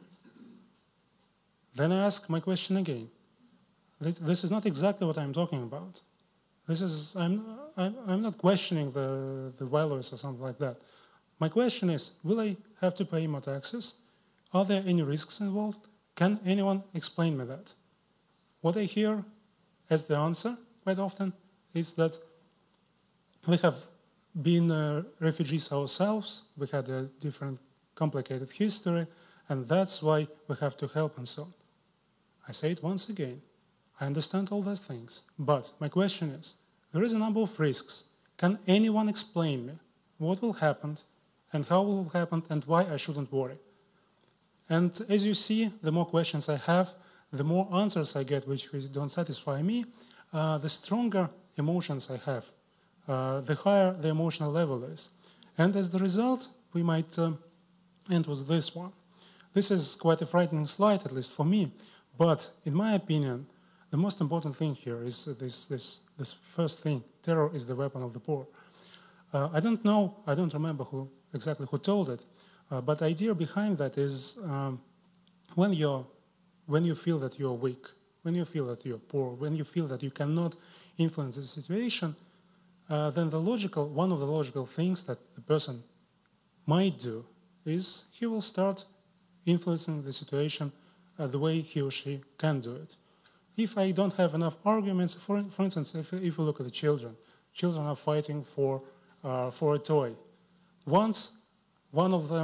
Then I ask my question again. This is not exactly what I'm talking about. This is, I'm, I'm, I'm not questioning the, the values or something like that. My question is, will I have to pay more taxes? Are there any risks involved? Can anyone explain me that? What I hear as the answer quite often is that we have been uh, refugees ourselves, we had a different complicated history, and that's why we have to help and so on. I say it once again. I understand all those things, but my question is, there is a number of risks. Can anyone explain me what will happen and how it will happen and why I shouldn't worry? And as you see, the more questions I have, the more answers I get which don't satisfy me, uh, the stronger emotions I have, uh, the higher the emotional level is. And as the result, we might um, end with this one. This is quite a frightening slide, at least for me, but in my opinion, the most important thing here is this, this, this first thing. Terror is the weapon of the poor. Uh, I don't know, I don't remember who exactly who told it, uh, but the idea behind that is um, when, you're, when you feel that you're weak, when you feel that you're poor, when you feel that you cannot influence the situation, uh, then the logical, one of the logical things that the person might do is he will start influencing the situation uh, the way he or she can do it. If I don't have enough arguments, for, for instance, if, if we look at the children, children are fighting for, uh, for a toy. Once one of them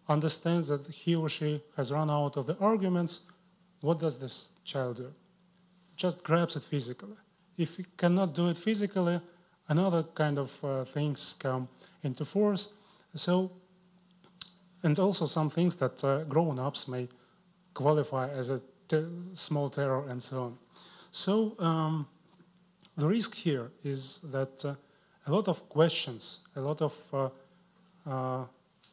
understands that he or she has run out of the arguments, what does this child do? Just grabs it physically. If he cannot do it physically, another kind of uh, things come into force. So, and also some things that uh, grown-ups may qualify as a ter small terror and so on. So um, the risk here is that uh, a lot of questions, a lot of uh, uh,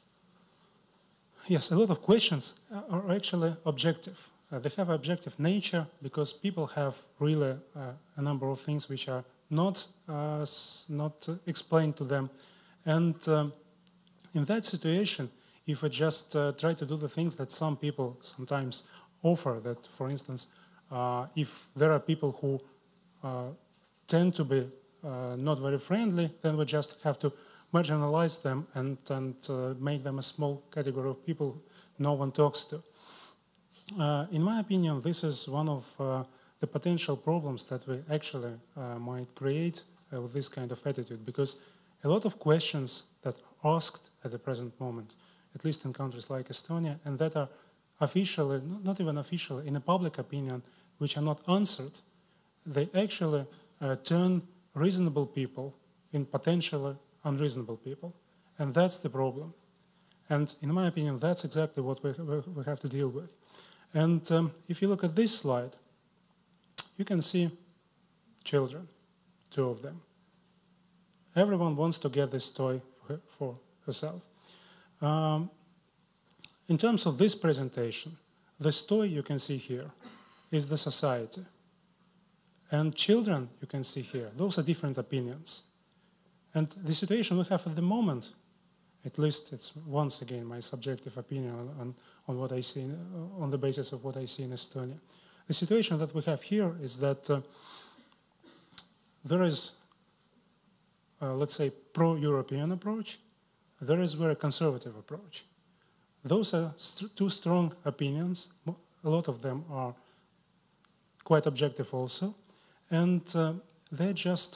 yes, a lot of questions are actually objective. Uh, they have objective nature because people have really uh, a number of things which are not uh, not explained to them, and um, in that situation, if we just uh, try to do the things that some people sometimes offer, that, for instance, uh, if there are people who uh, tend to be uh, not very friendly, then we just have to marginalize them and, and uh, make them a small category of people no one talks to. Uh, in my opinion, this is one of uh, the potential problems that we actually uh, might create uh, with this kind of attitude, because a lot of questions that are asked at the present moment, at least in countries like Estonia, and that are officially, not even officially, in a public opinion, which are not answered, they actually uh, turn reasonable people in potentially unreasonable people. And that's the problem. And in my opinion, that's exactly what we, we have to deal with. And um, if you look at this slide, you can see children, two of them. Everyone wants to get this toy for, her, for herself. Um, in terms of this presentation, this toy you can see here is the society. And children you can see here, those are different opinions. And the situation we have at the moment, at least it's once again my subjective opinion on, on, on what I see, in, on the basis of what I see in Estonia. The situation that we have here is that uh, there is, uh, let's say, pro-European approach. There is a very conservative approach. Those are st two strong opinions. A lot of them are quite objective also. And uh, they're just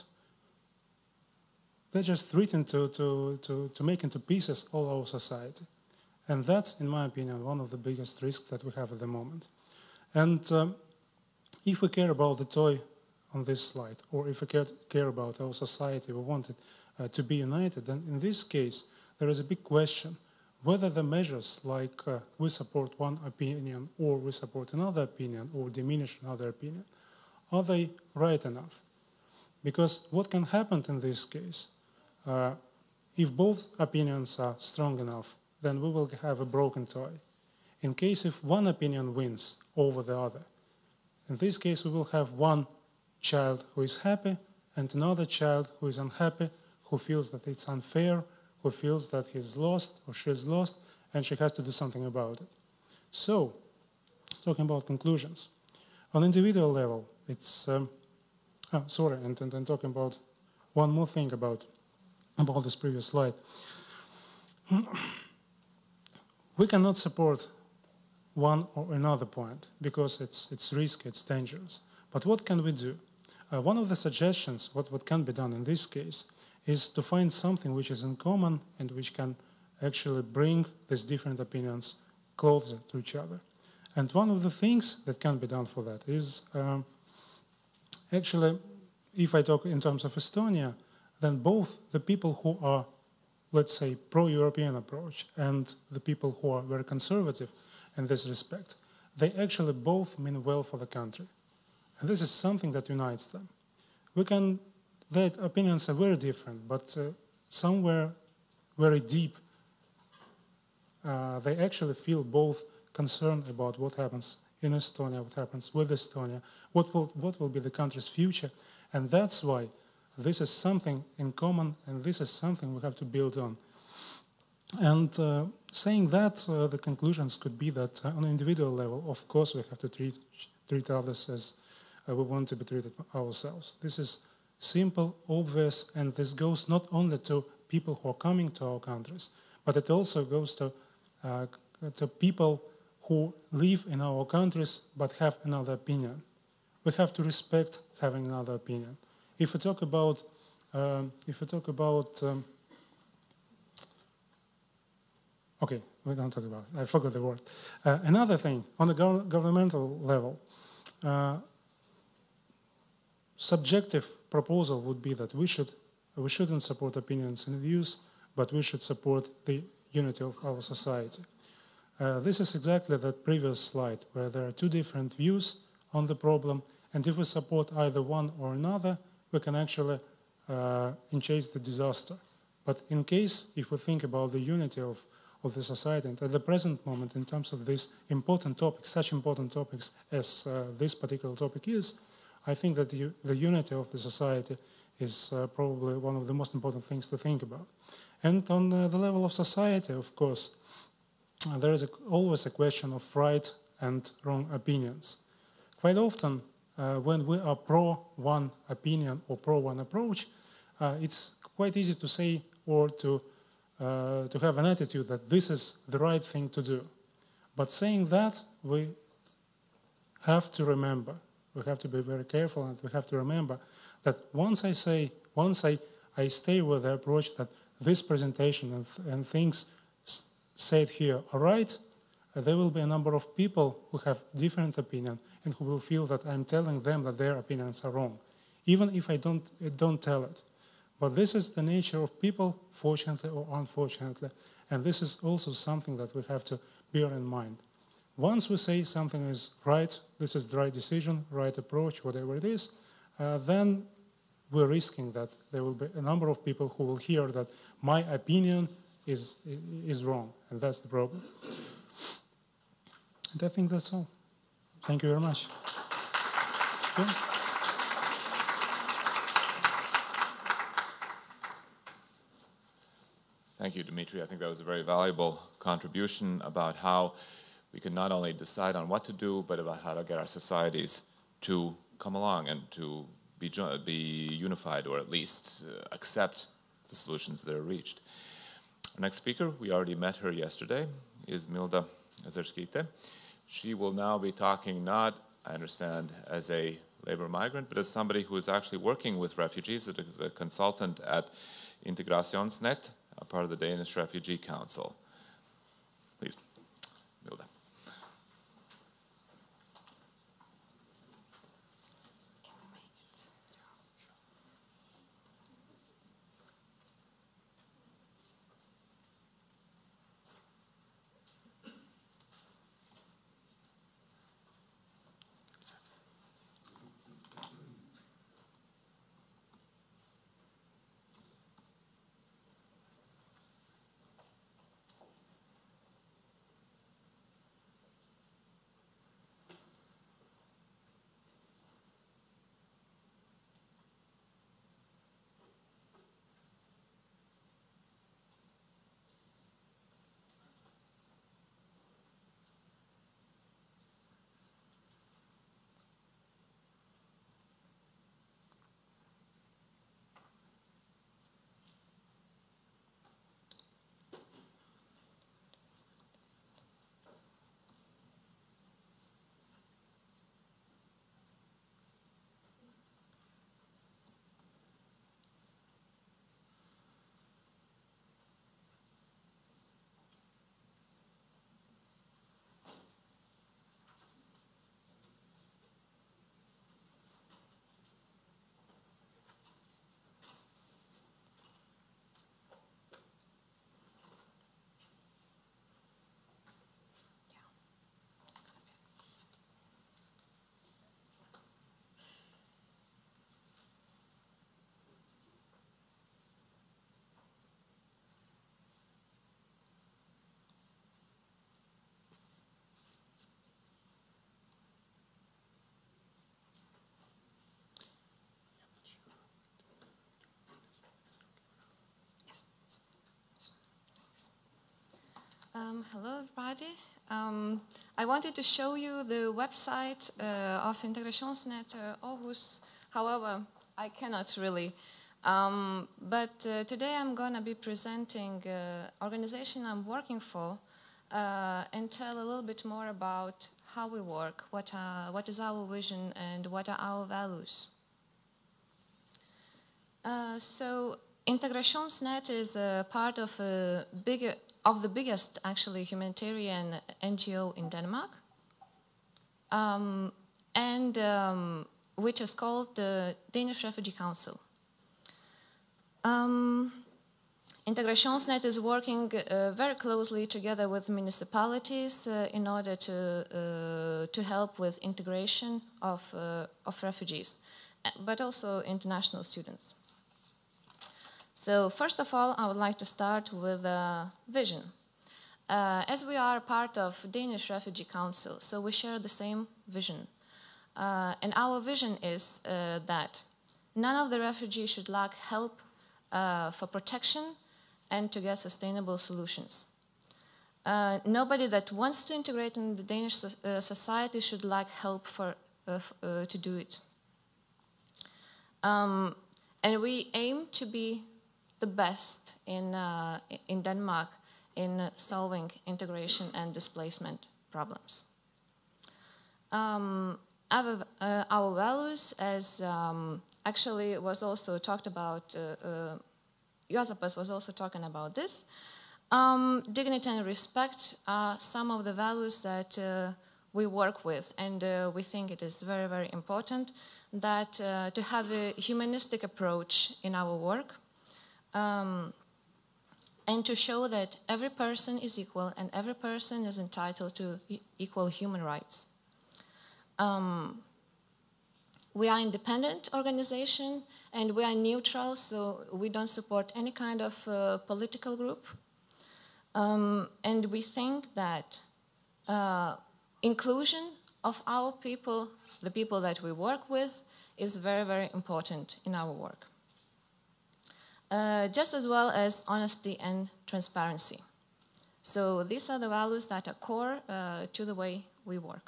they're just threatened to, to, to, to make into pieces all our society. And that's, in my opinion, one of the biggest risks that we have at the moment. And um, if we care about the toy on this slide, or if we care, care about our society, we want it uh, to be united, then in this case, there is a big question whether the measures like uh, we support one opinion or we support another opinion or diminish another opinion, are they right enough? Because what can happen in this case, uh, if both opinions are strong enough, then we will have a broken toy. In case if one opinion wins over the other, in this case we will have one child who is happy and another child who is unhappy, who feels that it's unfair, who feels that he's lost or she's lost, and she has to do something about it. So, talking about conclusions. On individual level, it's, um, oh, sorry, and, and, and talking about one more thing about, about this previous slide. We cannot support one or another point because it's, it's risky, it's dangerous. But what can we do? Uh, one of the suggestions, what, what can be done in this case, is to find something which is in common and which can actually bring these different opinions closer to each other. And one of the things that can be done for that is um, actually, if I talk in terms of Estonia, then both the people who are, let's say, pro-European approach and the people who are very conservative in this respect, they actually both mean well for the country. And this is something that unites them. We can, their opinions are very different, but uh, somewhere very deep, uh, they actually feel both concerned about what happens in Estonia, what happens with Estonia, what will, what will be the country's future. And that's why this is something in common, and this is something we have to build on. And uh, saying that, uh, the conclusions could be that uh, on an individual level, of course, we have to treat, treat others as uh, we want to be treated ourselves. This is simple, obvious, and this goes not only to people who are coming to our countries, but it also goes to, uh, to people who live in our countries but have another opinion. We have to respect having another opinion. If we talk about, um, if we talk about, um, Okay, we don't talk about it. I forgot the word. Uh, another thing, on the gov governmental level, uh, subjective proposal would be that we should we shouldn't support opinions and views, but we should support the unity of our society. Uh, this is exactly that previous slide where there are two different views on the problem, and if we support either one or another, we can actually uh, enchase the disaster. But in case, if we think about the unity of, of the society, and at the present moment, in terms of these important topics, such important topics as uh, this particular topic is, I think that the, the unity of the society is uh, probably one of the most important things to think about. And on uh, the level of society, of course, uh, there is a, always a question of right and wrong opinions. Quite often, uh, when we are pro one opinion or pro one approach, uh, it's quite easy to say or to, uh, to have an attitude that this is the right thing to do. But saying that, we have to remember, we have to be very careful, and we have to remember that once I say, once I, I stay with the approach that this presentation and, th and things said here are right, uh, there will be a number of people who have different opinion and who will feel that I'm telling them that their opinions are wrong, even if I don't, I don't tell it. But this is the nature of people, fortunately or unfortunately, and this is also something that we have to bear in mind. Once we say something is right, this is the right decision, right approach, whatever it is, uh, then we're risking that there will be a number of people who will hear that my opinion is, is wrong, and that's the problem. And I think that's all. Thank you very much. Yeah. Thank you, Dmitry. I think that was a very valuable contribution about how we can not only decide on what to do, but about how to get our societies to come along and to be, be unified, or at least uh, accept the solutions that are reached. Our next speaker, we already met her yesterday, is Milda Zerskite. She will now be talking not, I understand, as a labor migrant, but as somebody who is actually working with refugees as a consultant at Integrationsnet, a part of the Danish Refugee Council. Please, Milda. Um, hello, everybody. Um, I wanted to show you the website uh, of Integrationsnet uh, Aarhus. However, I cannot really. Um, but uh, today I'm going to be presenting the uh, organization I'm working for uh, and tell a little bit more about how we work, what, are, what is our vision, and what are our values. Uh, so Integrationsnet is a part of a bigger of the biggest, actually, humanitarian N G O in Denmark, um, and um, which is called the Danish Refugee Council. Um, Integrationsnet is working uh, very closely together with municipalities uh, in order to uh, to help with integration of uh, of refugees, but also international students. So first of all, I would like to start with a vision. Uh, as we are part of Danish Refugee Council, so we share the same vision, uh, and our vision is uh, that none of the refugees should lack help uh, for protection and to get sustainable solutions. Uh, nobody that wants to integrate in the Danish so, uh, society should lack help for, uh, uh, to do it. Um, and we aim to be the best in, uh, in Denmark in uh, solving integration and displacement problems. Um, our, uh, our values, as um, actually was also talked about, uh, uh, Josipas was also talking about this. Um, dignity and respect are some of the values that uh, we work with, and uh, we think it is very, very important that uh, to have a humanistic approach in our work, um, and to show that every person is equal and every person is entitled to e equal human rights. Um, we are an independent organization, and we are neutral, so we don't support any kind of uh, political group. Um, and we think that uh, inclusion of our people, the people that we work with, is very, very important in our work. Uh, just as well as honesty and transparency. So these are the values that are core uh, to the way we work.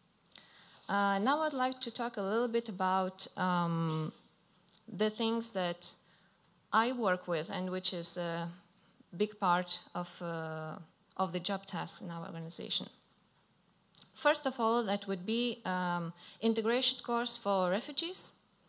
Uh, now I'd like to talk a little bit about um, the things that I work with, and which is a big part of, uh, of the job tasks in our organization. First of all, that would be um, integration course for refugees,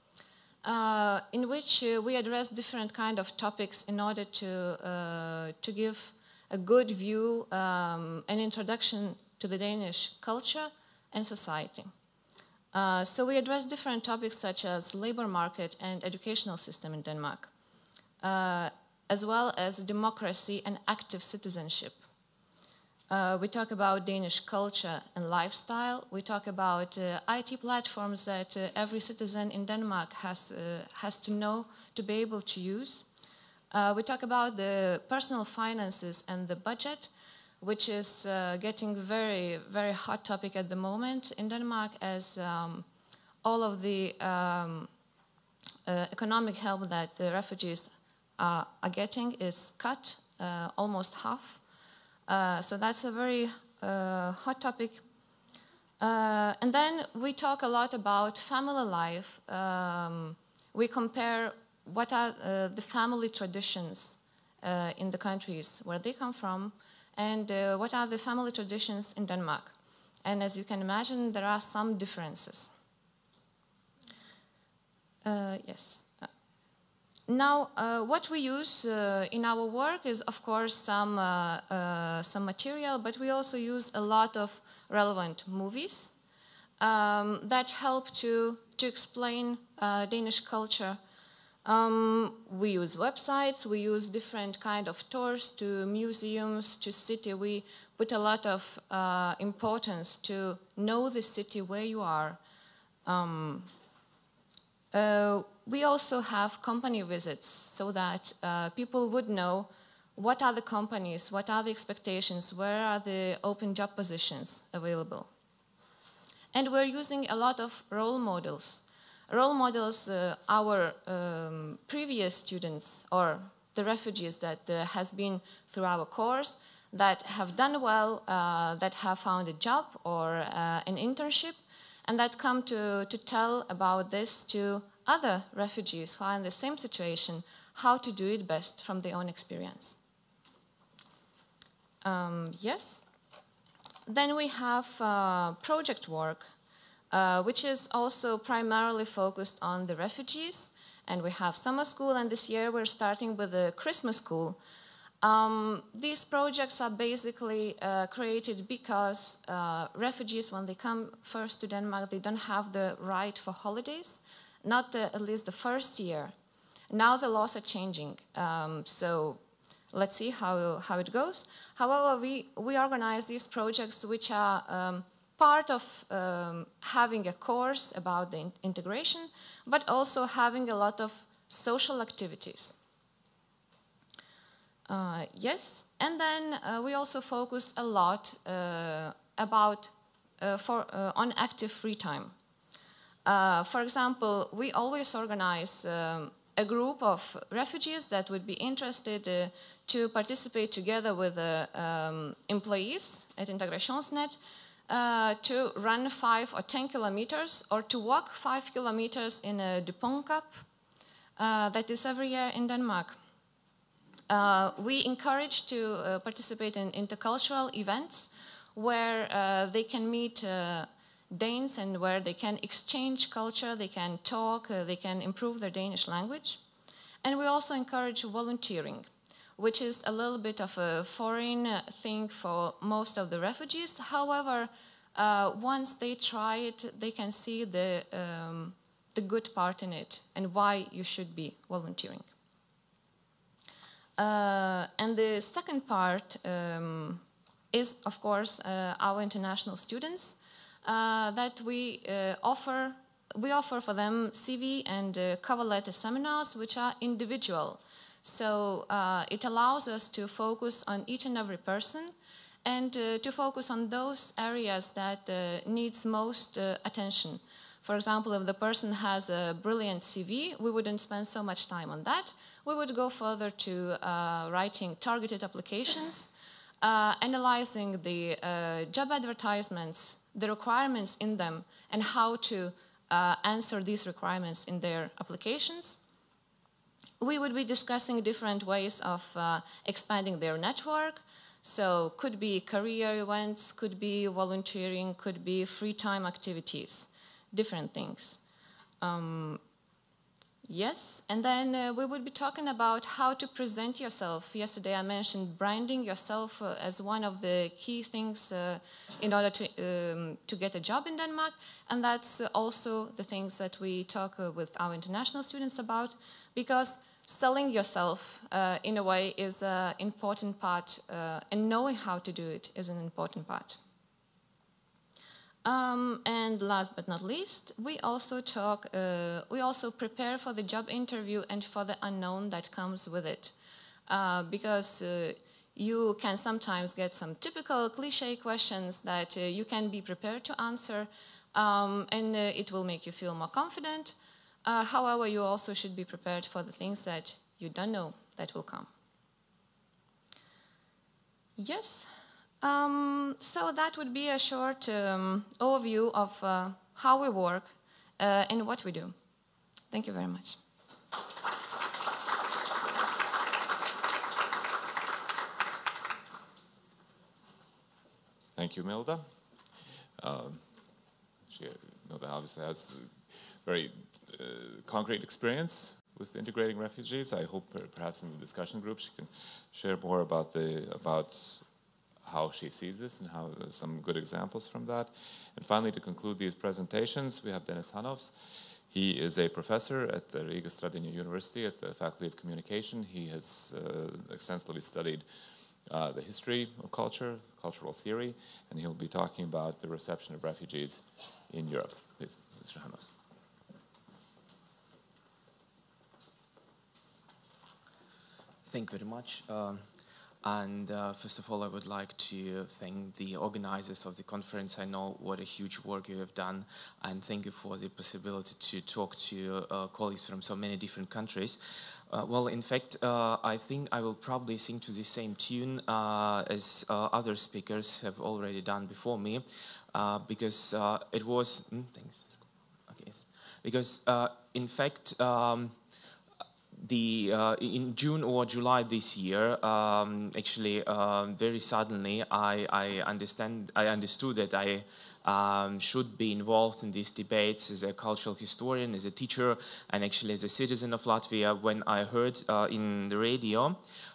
uh, in which uh, we address different kind of topics in order to, uh, to give a good view, um, an introduction to the Danish culture and society. Uh, so we address different topics such as labor market and educational system in Denmark, uh, as well as democracy and active citizenship. Uh, we talk about Danish culture and lifestyle. We talk about uh, I T platforms that uh, every citizen in Denmark has, uh, has to know to be able to use. Uh, we talk about the personal finances and the budget, which is uh, getting very, very hot topic at the moment in Denmark, as um, all of the um, uh, economic help that the refugees uh, are getting is cut, uh, almost half. Uh, so that's a very uh, hot topic. Uh, and then we talk a lot about family life. Um, we compare what are uh, the family traditions uh, in the countries where they come from, and uh, what are the family traditions in Denmark. And as you can imagine, there are some differences. Uh, yes. Now, uh, what we use uh, in our work is, of course, some, uh, uh, some material, but we also use a lot of relevant movies um, that help to, to explain uh, Danish culture. Um, we use websites, we use different kind of tours to museums, to city. We put a lot of uh, importance to know the city where you are. Um, uh, we also have company visits so that uh, people would know what are the companies, what are the expectations, where are the open job positions available. And we're using a lot of role models. Role models, uh, our um, previous students or the refugees that uh, has been through our course, that have done well, uh, that have found a job or uh, an internship, and that come to, to tell about this to other refugees who are in the same situation, how to do it best from their own experience. Um, yes. Then we have uh, project work, Uh, which is also primarily focused on the refugees. And we have summer school, and this year we're starting with a Christmas school. Um, these projects are basically uh, created because uh, refugees, when they come first to Denmark, they don't have the right for holidays, not the, at least the first year. Now the laws are changing, um, so let's see how, how it goes. However, we, we organize these projects which are um, part of um, having a course about the in integration, but also having a lot of social activities. Uh, yes, and then uh, we also focused a lot uh, about uh, for, uh, on active free time. Uh, for example, we always organize um, a group of refugees that would be interested uh, to participate together with uh, um, employees at Integrationsnet uh, to run five or ten kilometers or to walk five kilometers in a Dupont Cup uh, that is every year in Denmark. Uh, we encourage to uh, participate in intercultural events where uh, they can meet uh, Danes and where they can exchange culture, they can talk, uh, they can improve their Danish language. And we also encourage volunteering, which is a little bit of a foreign thing for most of the refugees. However, uh, once they try it, they can see the, um, the good part in it and why you should be volunteering. Uh, and the second part um, is, of course, uh, our international students uh, that we uh, offer. We offer for them C V and uh, cover letter seminars, which are individual. So uh, it allows us to focus on each and every person and uh, to focus on those areas that uh, needs most uh, attention. For example, if the person has a brilliant C V, we wouldn't spend so much time on that. We would go further to uh, writing targeted applications, uh, analyzing the uh, job advertisements, the requirements in them, and how to uh, answer these requirements in their applications. We would be discussing different ways of uh, expanding their network. So could be career events, could be volunteering, could be free time activities. Different things. Um, yes, and then uh, we would be talking about how to present yourself. Yesterday I mentioned branding yourself uh, as one of the key things uh, in order to, um, to get a job in Denmark, and that's uh, also the things that we talk uh, with our international students about, because selling yourself uh, in a way is an important part, uh, and knowing how to do it is an important part. Um, and last but not least, we also talk, uh, we also prepare for the job interview and for the unknown that comes with it. Uh, because uh, you can sometimes get some typical cliche questions that uh, you can be prepared to answer, um, and uh, it will make you feel more confident. Uh, however, you also should be prepared for the things that you don't know that will come. Yes. Um, so that would be a short um, overview of uh, how we work uh, and what we do. Thank you very much. Thank you, Milda. Um, she, Milda obviously has a very uh, concrete experience with integrating refugees. I hope uh, perhaps in the discussion group she can share more about the about. how she sees this and how uh, some good examples from that. And finally, to conclude these presentations, we have Denis Hanovs. He is a professor at the Riga Stradinja University at the Faculty of Communication. He has uh, extensively studied uh, the history of culture, cultural theory, and he'll be talking about the reception of refugees in Europe. Please, Mister Hanovs. Thank you very much. Um, And uh, first of all, I would like to thank the organizers of the conference. I know what a huge work you have done, and thank you for the possibility to talk to uh, colleagues from so many different countries. Uh, well, in fact, uh, I think I will probably sing to the same tune uh, as uh, other speakers have already done before me, uh, because uh, it was... Mm, thanks. Okay. Because, uh, in fact... Um, The, uh, in June or July this year, um, actually, um, very suddenly, I, I understand, I understood that I um, should be involved in these debates as a cultural historian, as a teacher, and actually as a citizen of Latvia. When I heard uh, in the radio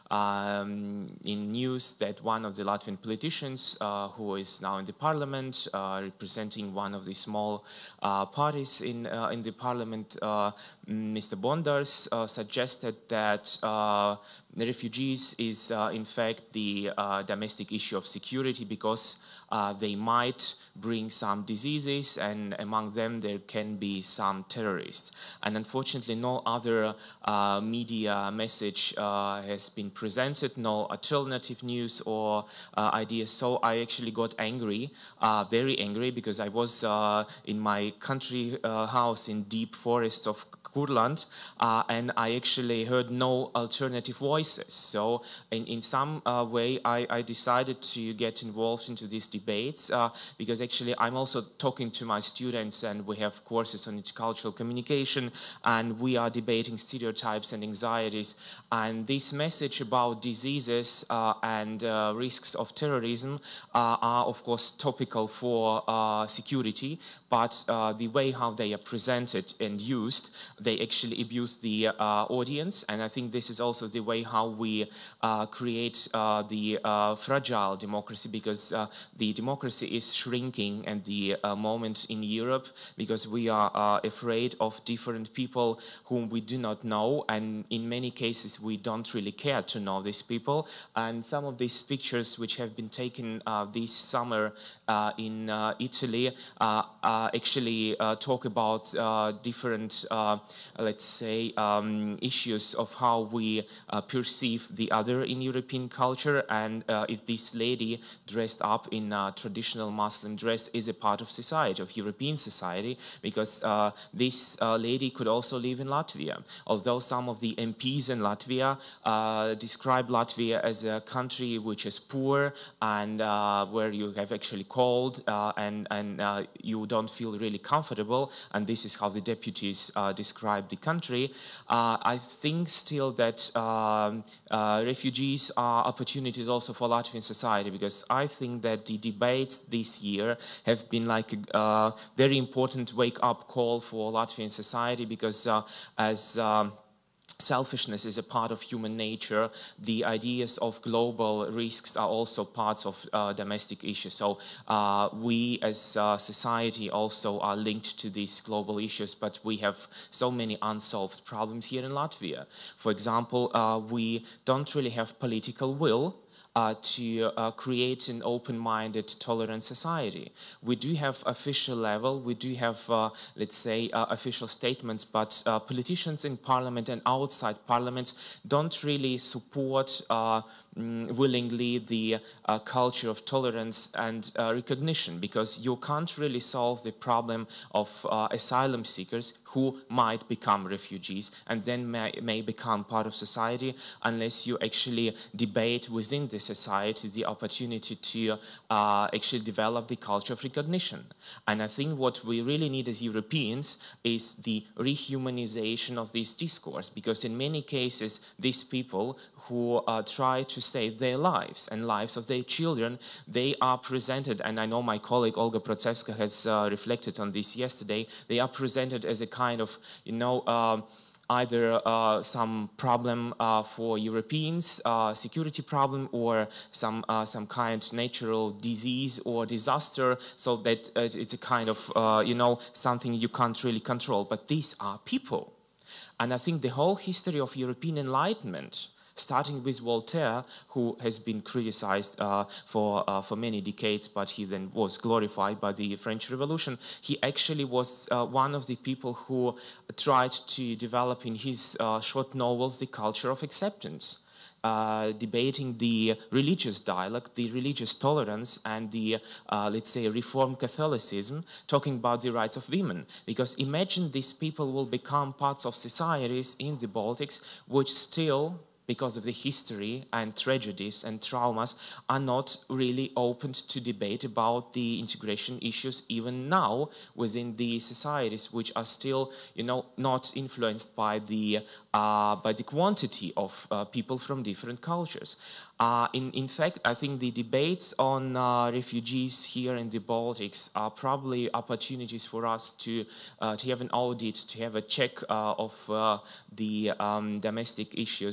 um, in news that one of the Latvian politicians, uh, who is now in the parliament, uh, representing one of the small uh, parties in uh, in the parliament, uh, Mister Bondars, uh, suggested that uh, the refugees is uh, in fact the uh, domestic issue of security, because uh, they might bring some diseases, and among them there can be some terrorists. And unfortunately no other uh, media message uh, has been presented, no alternative news or uh, ideas. So I actually got angry, uh, very angry, because I was uh, in my country uh, house in deep forests of Kurland, uh, and I actually heard no alternative voices. So in, in some uh, way I, I decided to get involved into these debates, uh, because actually I'm also talking to my students, and we have courses on intercultural communication, and we are debating stereotypes and anxieties. And this message about diseases uh, and uh, risks of terrorism uh, are of course topical for uh, security, but uh, the way how they are presented and used, they actually abuse the uh, audience. And I think this is also the way how we uh, create uh, the uh, fragile democracy, because uh, the democracy is shrinking at the uh, moment in Europe, because we are uh, afraid of different people whom we do not know, and in many cases we don't really care to know these people. And some of these pictures which have been taken uh, this summer uh, in uh, Italy uh, uh, actually uh, talk about uh, different uh, let's say, um, issues of how we uh, perceive the other in European culture, and uh, if this lady dressed up in a traditional Muslim dress is a part of society, of European society, because uh, this uh, lady could also live in Latvia. Although some of the M Ps in Latvia uh, describe Latvia as a country which is poor, and uh, where you have actually cold uh, and, and uh, you don't feel really comfortable, and this is how the deputies uh, describe the country. uh, I think still that um, uh, refugees are opportunities also for Latvian society, because I think that the debates this year have been like a uh, very important wake-up call for Latvian society, because uh, as um, selfishness is a part of human nature, the ideas of global risks are also parts of uh, domestic issues. So uh, we as a society also are linked to these global issues, but we have so many unsolved problems here in Latvia. For example, uh, we don't really have political will Uh, to uh, create an open-minded, tolerant society. We do have official level, we do have, uh, let's say, uh, official statements, but uh, politicians in parliament and outside parliaments don't really support uh, mm, willingly the uh, culture of tolerance and uh, recognition, because you can't really solve the problem of uh, asylum seekers who might become refugees and then may, may become part of society, unless you actually debate within the society the opportunity to uh, actually develop the culture of recognition. And I think what we really need as Europeans is the rehumanization of this discourse, because in many cases these people who uh, try to save their lives and lives of their children, they are presented, and I know my colleague Olga Protsevska has uh, reflected on this yesterday, they are presented as a kind of, you know, uh, either uh, some problem uh, for Europeans, uh, security problem, or some uh, some kind of natural disease or disaster, so that uh, it's a kind of, uh, you know, something you can't really control. But these are people. And I think the whole history of European Enlightenment, starting with Voltaire, who has been criticized uh, for uh, for many decades, but he then was glorified by the French Revolution. He actually was uh, one of the people who tried to develop in his uh, short novels the culture of acceptance, uh, debating the religious dialogue, the religious tolerance, and the, uh, let's say, Reformed Catholicism, talking about the rights of women. Because imagine these people will become parts of societies in the Baltics which still, because of the history and tragedies and traumas, are not really open to debate about the integration issues even now within the societies, which are still, you know, not influenced by the uh, by the quantity of uh, people from different cultures. Uh, in, in fact, I think the debates on uh, refugees here in the Baltics are probably opportunities for us to, uh, to have an audit, to have a check uh, of uh, the um, domestic issues uh,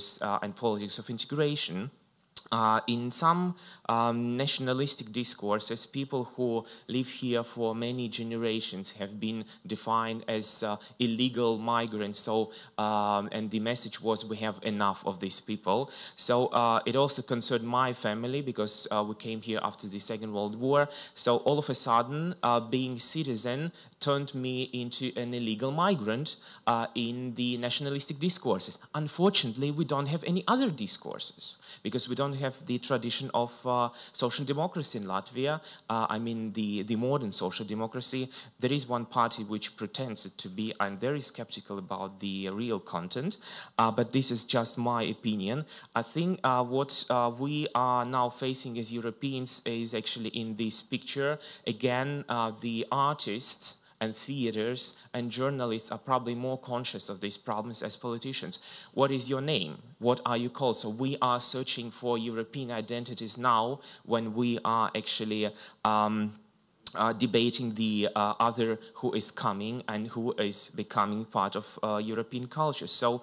and politics of integration. Uh, in some um, nationalistic discourses, people who live here for many generations have been defined as uh, illegal migrants. So, um, and the message was, we have enough of these people. So uh, it also concerned my family, because uh, we came here after the Second World War. So all of a sudden, uh, being citizen turned me into an illegal migrant uh, in the nationalistic discourses. Unfortunately, we don't have any other discourses, because we don't have the tradition of uh, social democracy in Latvia. Uh, I mean, the, the modern social democracy. There is one party which pretends it to be. I'm very skeptical about the real content, uh, but this is just my opinion. I think uh, what uh, we are now facing as Europeans is actually in this picture. Again, uh, the artists and theaters and journalists are probably more conscious of these problems as politicians. What is your name? What are you called? So we are searching for European identities now, when we are actually um, uh, debating the uh, other who is coming and who is becoming part of uh, European culture. So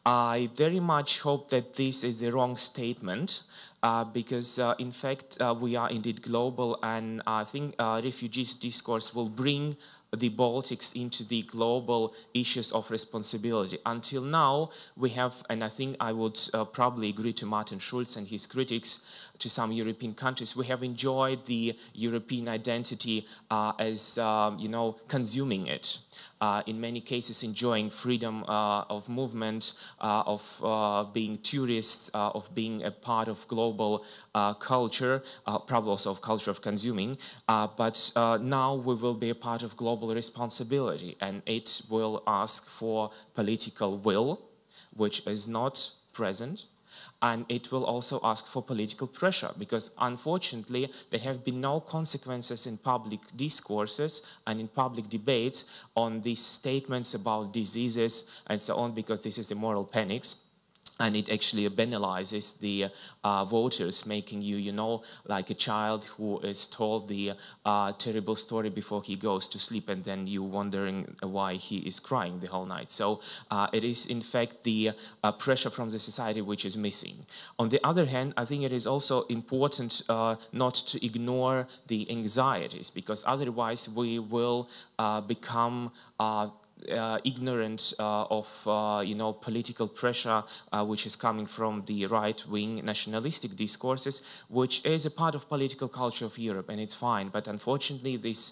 I very much hope that this is a wrong statement. Uh, because, uh, in fact, uh, we are indeed global, and I think uh, refugees discourse will bring the Baltics into the global issues of responsibility. Until now, we have, and I think I would uh, probably agree to Martin Schulz and his critics to some European countries, we have enjoyed the European identity uh, as, uh, you know, consuming it. Uh, in many cases enjoying freedom uh, of movement, uh, of uh, being tourists, uh, of being a part of global uh, culture, uh, probably also of culture of consuming, uh, but uh, now we will be a part of global responsibility, and it will ask for political will, which is not present. And it will also ask for political pressure, because unfortunately there have been no consequences in public discourses and in public debates on these statements about diseases and so on, because this is a moral panic. And it actually banalizes the uh, voters, making you, you know, like a child who is told the uh, terrible story before he goes to sleep, and then you wondering why he is crying the whole night. So uh, it is, in fact, the uh, pressure from the society which is missing. On the other hand, I think it is also important uh, not to ignore the anxieties, because otherwise we will uh, become uh, Uh, ignorant uh, of, uh, you know, political pressure uh, which is coming from the right-wing nationalistic discourses, which is a part of political culture of Europe, and it's fine. But unfortunately, this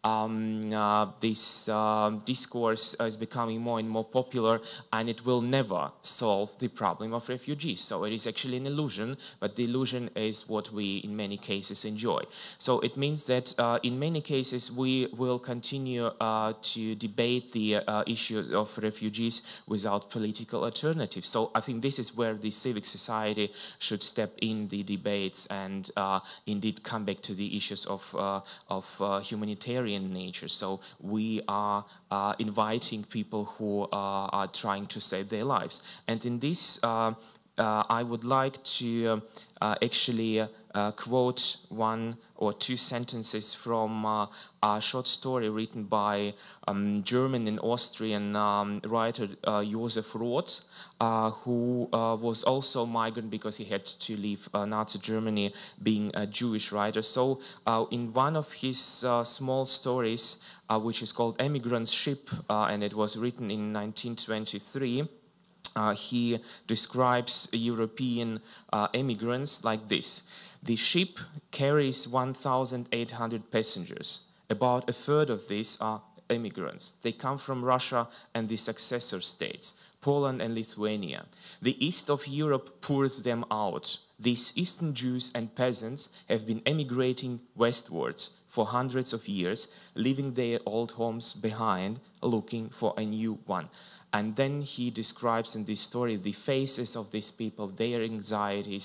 Um, uh, this uh, discourse is becoming more and more popular, and it will never solve the problem of refugees. So it is actually an illusion, but the illusion is what we in many cases enjoy. So it means that uh, in many cases we will continue uh, to debate the uh, issue of refugees without political alternatives. So I think this is where the civic society should step in the debates and uh, indeed come back to the issues of, uh, of uh, humanitarian nature. So we are uh, inviting people who uh, are trying to save their lives. And in this, uh, uh, I would like to uh, uh, actually uh, uh, quote one or two sentences from uh, a short story written by um, German and Austrian um, writer uh, Josef Roth, uh, who uh, was also a migrant because he had to leave uh, Nazi Germany, being a Jewish writer. So uh, in one of his uh, small stories, uh, which is called Emigrant's Ship, uh, and it was written in nineteen twenty-three, Uh, he describes European uh, immigrants like this. The ship carries one thousand eight hundred passengers. About a third of these are immigrants. They come from Russia and the successor states, Poland and Lithuania. The east of Europe pours them out. These Eastern Jews and peasants have been emigrating westwards for hundreds of years, leaving their old homes behind, looking for a new one. And then he describes in this story the faces of these people, their anxieties,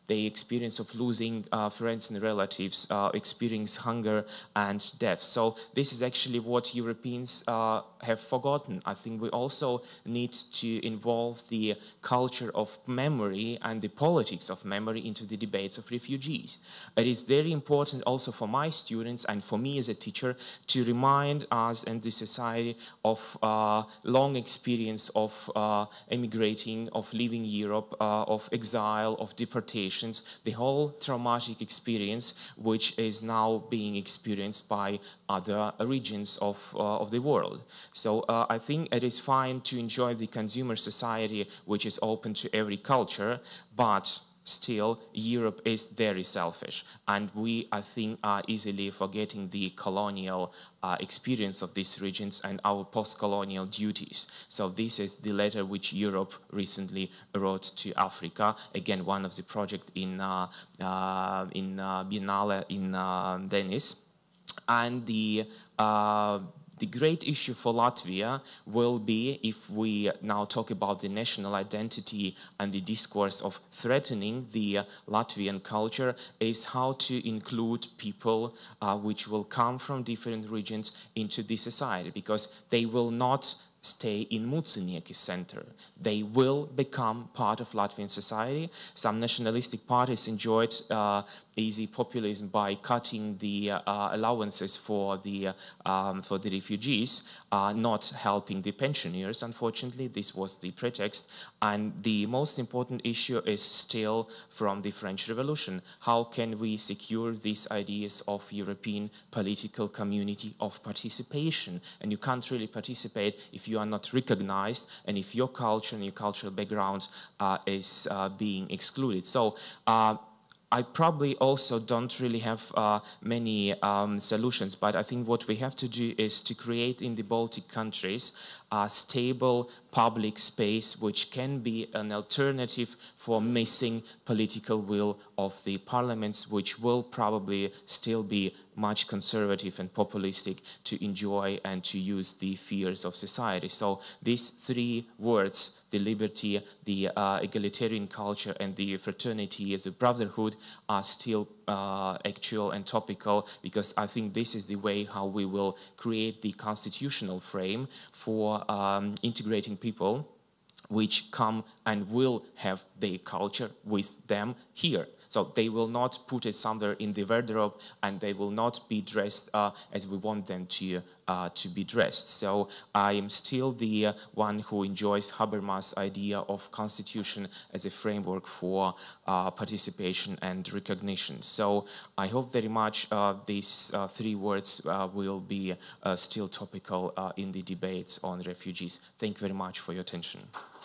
the experience of losing uh, friends and relatives, uh, experience hunger and death. So this is actually what Europeans uh, have forgotten. I think we also need to involve the culture of memory and the politics of memory into the debates of refugees. It is very important also for my students and for me as a teacher to remind us and the society of uh, long experience of uh, emigrating, of leaving Europe, uh, of exile, of deportations, the whole traumatic experience which is now being experienced by other regions of, uh, of the world. So uh, I think it is fine to enjoy the consumer society which is open to every culture, but still Europe is very selfish, and we, I think, are easily forgetting the colonial uh, experience of these regions and our post-colonial duties. So this is the letter which Europe recently wrote to Africa, again one of the projects in, uh, uh, in uh, Biennale in uh, Venice. And the uh, The great issue for Latvia will be, if we now talk about the national identity and the discourse of threatening the uh, Latvian culture, is how to include people uh, which will come from different regions into the society, because they will not stay in Mucinieki center. They will become part of Latvian society. Some nationalistic parties enjoyed uh, easy populism by cutting the uh, allowances for the, uh, um, for the refugees, uh, not helping the pensioners, unfortunately. This was the pretext. And the most important issue is still from the French Revolution. How can we secure these ideas of European political community of participation? And you can't really participate if you are not recognized and if your culture and your cultural background uh, is uh, being excluded. So uh, I probably also don't really have uh, many um, solutions, but I think what we have to do is to create in the Baltic countries a stable public space which can be an alternative for missing political will of the parliaments, which will probably still be much conservative and populistic to enjoy and to use the fears of society. So these three words, the liberty, the uh, egalitarian culture, and the fraternity, the brotherhood, are still uh, actual and topical, because I think this is the way how we will create the constitutional frame for um, integrating people which come and will have their culture with them here. So they will not put it somewhere in the wardrobe, and they will not be dressed uh, as we want them to, uh, to be dressed. So I am still the uh, one who enjoys Habermas' idea of constitution as a framework for uh, participation and recognition. So I hope very much uh, these uh, three words uh, will be uh, still topical uh, in the debates on refugees. Thank you very much for your attention.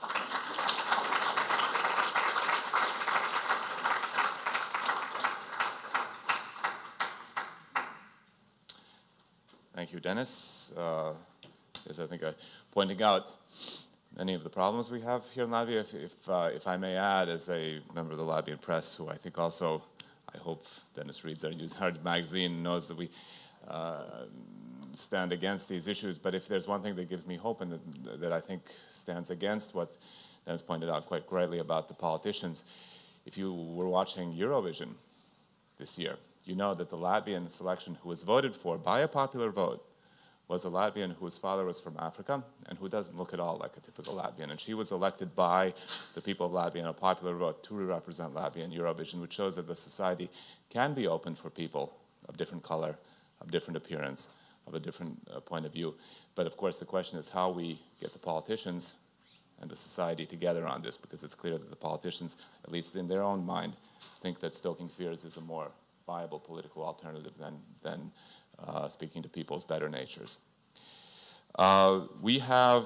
Thank you, Dennis. Uh, as I think I pointing out many of the problems we have here in Latvia. If, if, uh, if I may add, as a member of the Latvian press, who I think also, I hope Dennis reads our, our magazine, knows that we uh, stand against these issues. But if there's one thing that gives me hope and that, that I think stands against what Dennis pointed out quite greatly about the politicians, if you were watching Eurovision this year, you know that the Latvian selection who was voted for by a popular vote was a Latvian whose father was from Africa and who doesn't look at all like a typical Latvian. And she was elected by the people of Latvia in a popular vote to represent Latvia in Eurovision, which shows that the society can be open for people of different color, of different appearance, of a different uh, point of view. But of course the question is how we get the politicians and the society together on this, because it's clear that the politicians, at least in their own mind, think that stoking fears is a more viable political alternative than, than uh, speaking to people's better natures. Uh, we have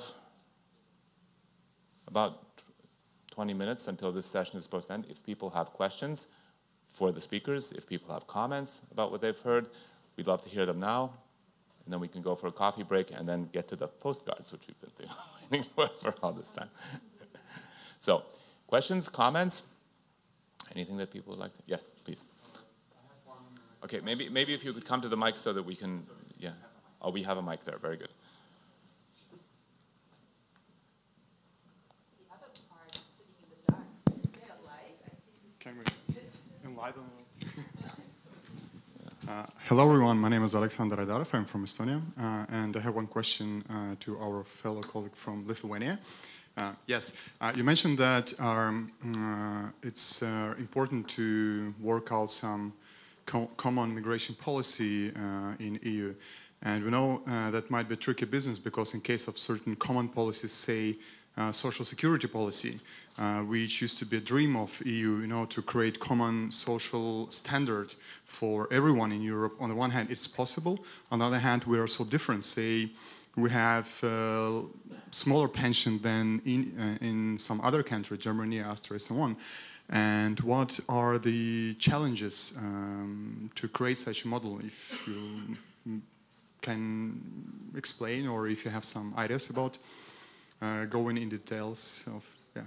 about twenty minutes until this session is supposed to end. If people have questions for the speakers, if people have comments about what they've heard, we'd love to hear them now. And then we can go for a coffee break and then get to the postcards, which we've been waiting for, for all this time. So, questions, comments? Anything that people would like to? Yeah, please. Okay, maybe maybe if you could come to the mic so that we can, yeah. Oh, we have a mic there. Very good. The other part, sitting in the dark, is there a light? I think Can we? it's I don't know. uh, hello, everyone. My name is Alexander Aidarov. I'm from Estonia. Uh, and I have one question uh, to our fellow colleague from Lithuania. Uh, yes, uh, you mentioned that um, uh, it's uh, important to work out some co common migration policy uh, in E U. And we know uh, that might be tricky business because in case of certain common policies, say uh, social security policy, uh, which used to be a dream of E U, you know, to create common social standard for everyone in Europe. On the one hand, it's possible. On the other hand, we are so different. Say, we have uh, smaller pension than in, uh, in some other country, Germany, Austria, and so on. And what are the challenges um, to create such a model? If you can explain, or if you have some ideas about uh, going in details of, yeah.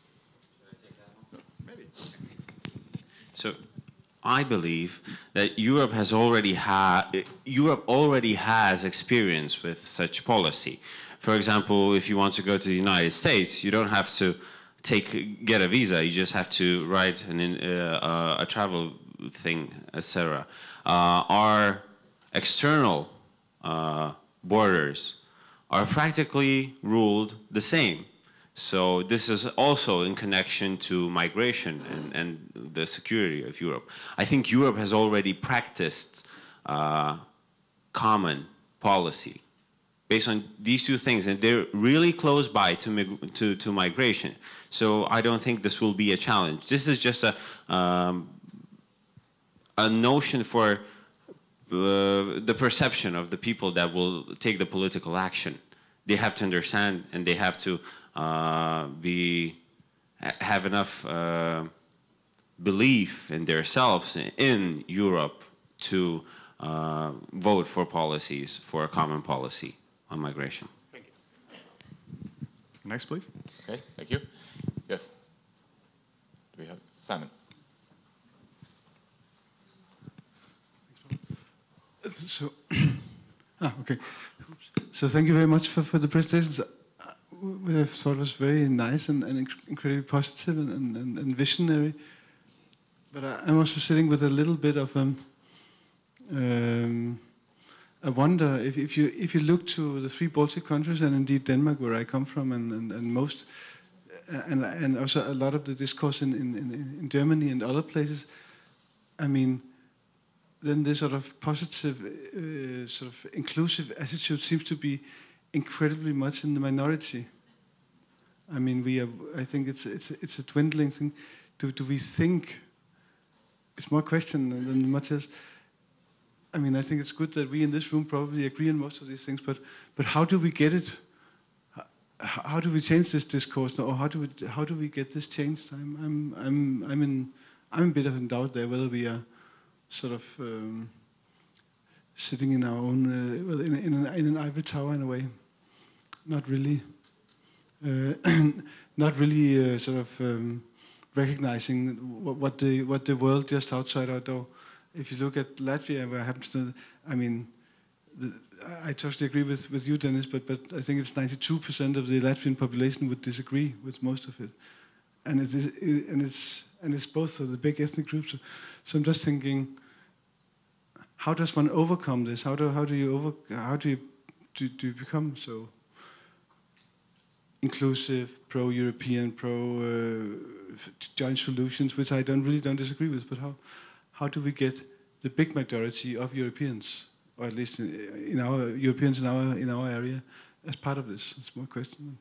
Maybe. So, I believe that Europe has already had Europe already has experience with such policy. For example, if you want to go to the United States, you don't have to take get a visa. You just have to write an uh, a travel thing, et cetera. Uh, our external uh, borders are practically ruled the same. So this is also in connection to migration and, and the security of Europe. I think Europe has already practiced uh, common policy based on these two things, and they're really close by to, mig to, to migration. So I don't think this will be a challenge. This is just a, um, a notion for uh, the perception of the people that will take the political action. They have to understand, and they have to Uh, be have enough uh, belief in themselves in Europe to uh, vote for policies, for a common policy on migration. Thank you. Next, please. Okay, thank you. Yes. Do we have Simon? So, ah, okay. So thank you very much for, for the presentations. What I thought was very nice and, and incredibly positive and, and, and visionary. But I, I'm also sitting with a little bit of um, um, I wonder if, if you if you look to the three Baltic countries and indeed Denmark, where I come from, and, and, and most, and and also a lot of the discourse in, in, in Germany and other places, I mean, then this sort of positive, uh, sort of inclusive attitude seems to be incredibly much in the minority. I mean, we are, I think it's it's it's a dwindling thing. Do do we think? It's more question than much as. I mean, I think it's good that we in this room probably agree on most of these things. But but how do we get it? How, how do we change this discourse, or how do we how do we get this changed? I'm I'm I'm I'm in I'm a bit of in doubt there whether we are sort of um, sitting in our own uh, well in in an, in an ivory tower in a way. Not really, uh, not really uh, sort of um, recognizing what, what the what the world just outside our door. If you look at Latvia, where I happen to, I mean, the, I totally agree with, with you, Dennis. But but I think it's ninety-two percent of the Latvian population would disagree with most of it, and it is it, and it's and it's both of the big ethnic groups. So, so I'm just thinking, how does one overcome this? How do how do you over how do you do, do you become so inclusive, pro-European, pro-joint uh, solutions, which I don't really don't disagree with, but how how do we get the big majority of Europeans, or at least in, in our Europeans in our in our area, as part of this? It's more question.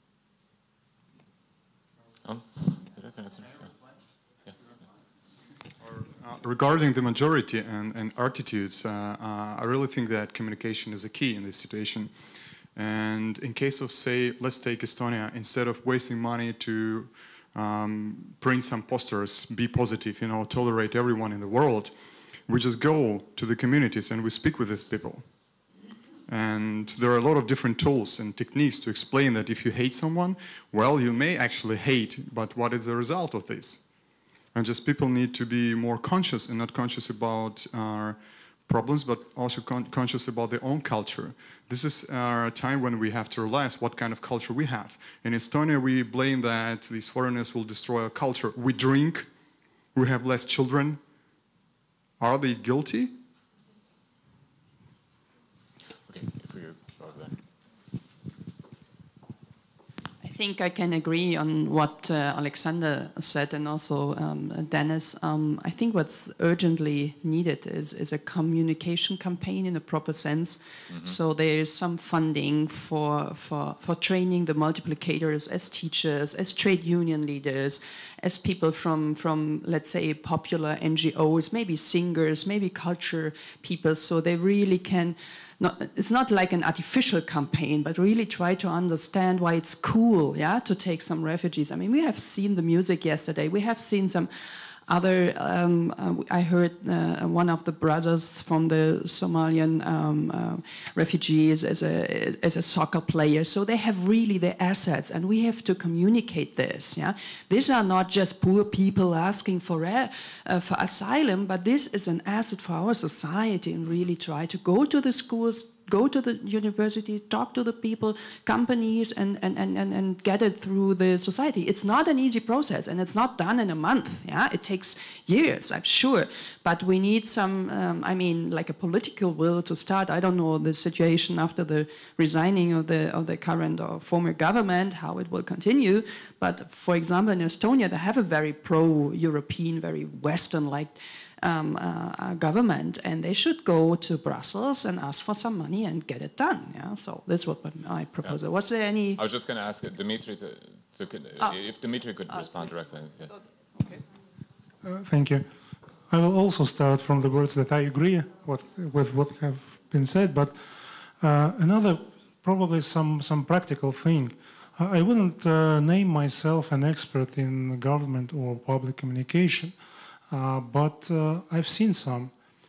Um, did I answer? Yeah. Uh, regarding the majority and, and attitudes, uh, uh, I really think that communication is a key in this situation. And in case of, say, let's take Estonia, instead of wasting money to um, print some posters, be positive, you know, tolerate everyone in the world, we just go to the communities and we speak with these people. And there are a lot of different tools and techniques to explain that if you hate someone, well, you may actually hate, but what is the result of this? And just people need to be more conscious and not conscious about our problems, but also con conscious about their own culture. This is a time when we have to realize what kind of culture we have. In Estonia, we blame that these foreigners will destroy our culture. We drink, we have less children, Are they guilty? Okay, if we go then. I think I can agree on what uh, Alexander said and also um, Dennis. Um, I think what's urgently needed is, is a communication campaign in a proper sense. Mm-hmm. So there is some funding for, for, for training the multiplicators as teachers, as trade union leaders, as people from, from, let's say, popular N G Os, maybe singers, maybe culture people, so they really can. Not, it's not like an artificial campaign, but really try to understand why it's cool, yeah, to take some refugees. I mean, we have seen the music yesterday. We have seen some other. Um, uh, I heard uh, one of the brothers from the Somalian um, uh, refugees as a as a soccer player. So they have really their assets, and we have to communicate this. Yeah, these are not just poor people asking for uh, for asylum, but this is an asset for our society, and really try to go to the schools, go to the university, talk to the people, companies, and, and, and, and, and get it through the society. It's not an easy process, and it's not done in a month. Yeah, it takes years, I'm sure. But we need some, um, I mean, like a political will to start. I don't know the situation after the resigning of the of the current or former government, how it will continue. But for example, in Estonia, they have a very pro-European, very Western-like Um, uh, government, and they should go to Brussels and ask for some money and get it done. Yeah, so that's what I propose. Yeah. Was there any? I was just going to ask Dimitri to, to oh. if Dimitri could oh. respond directly. Yes. Okay. Uh, thank you. I will also start from the words that I agree with, with what have been said, but uh, another probably some some practical thing. Uh, I wouldn't uh, name myself an expert in government or public communication. Uh, but uh, I've seen some,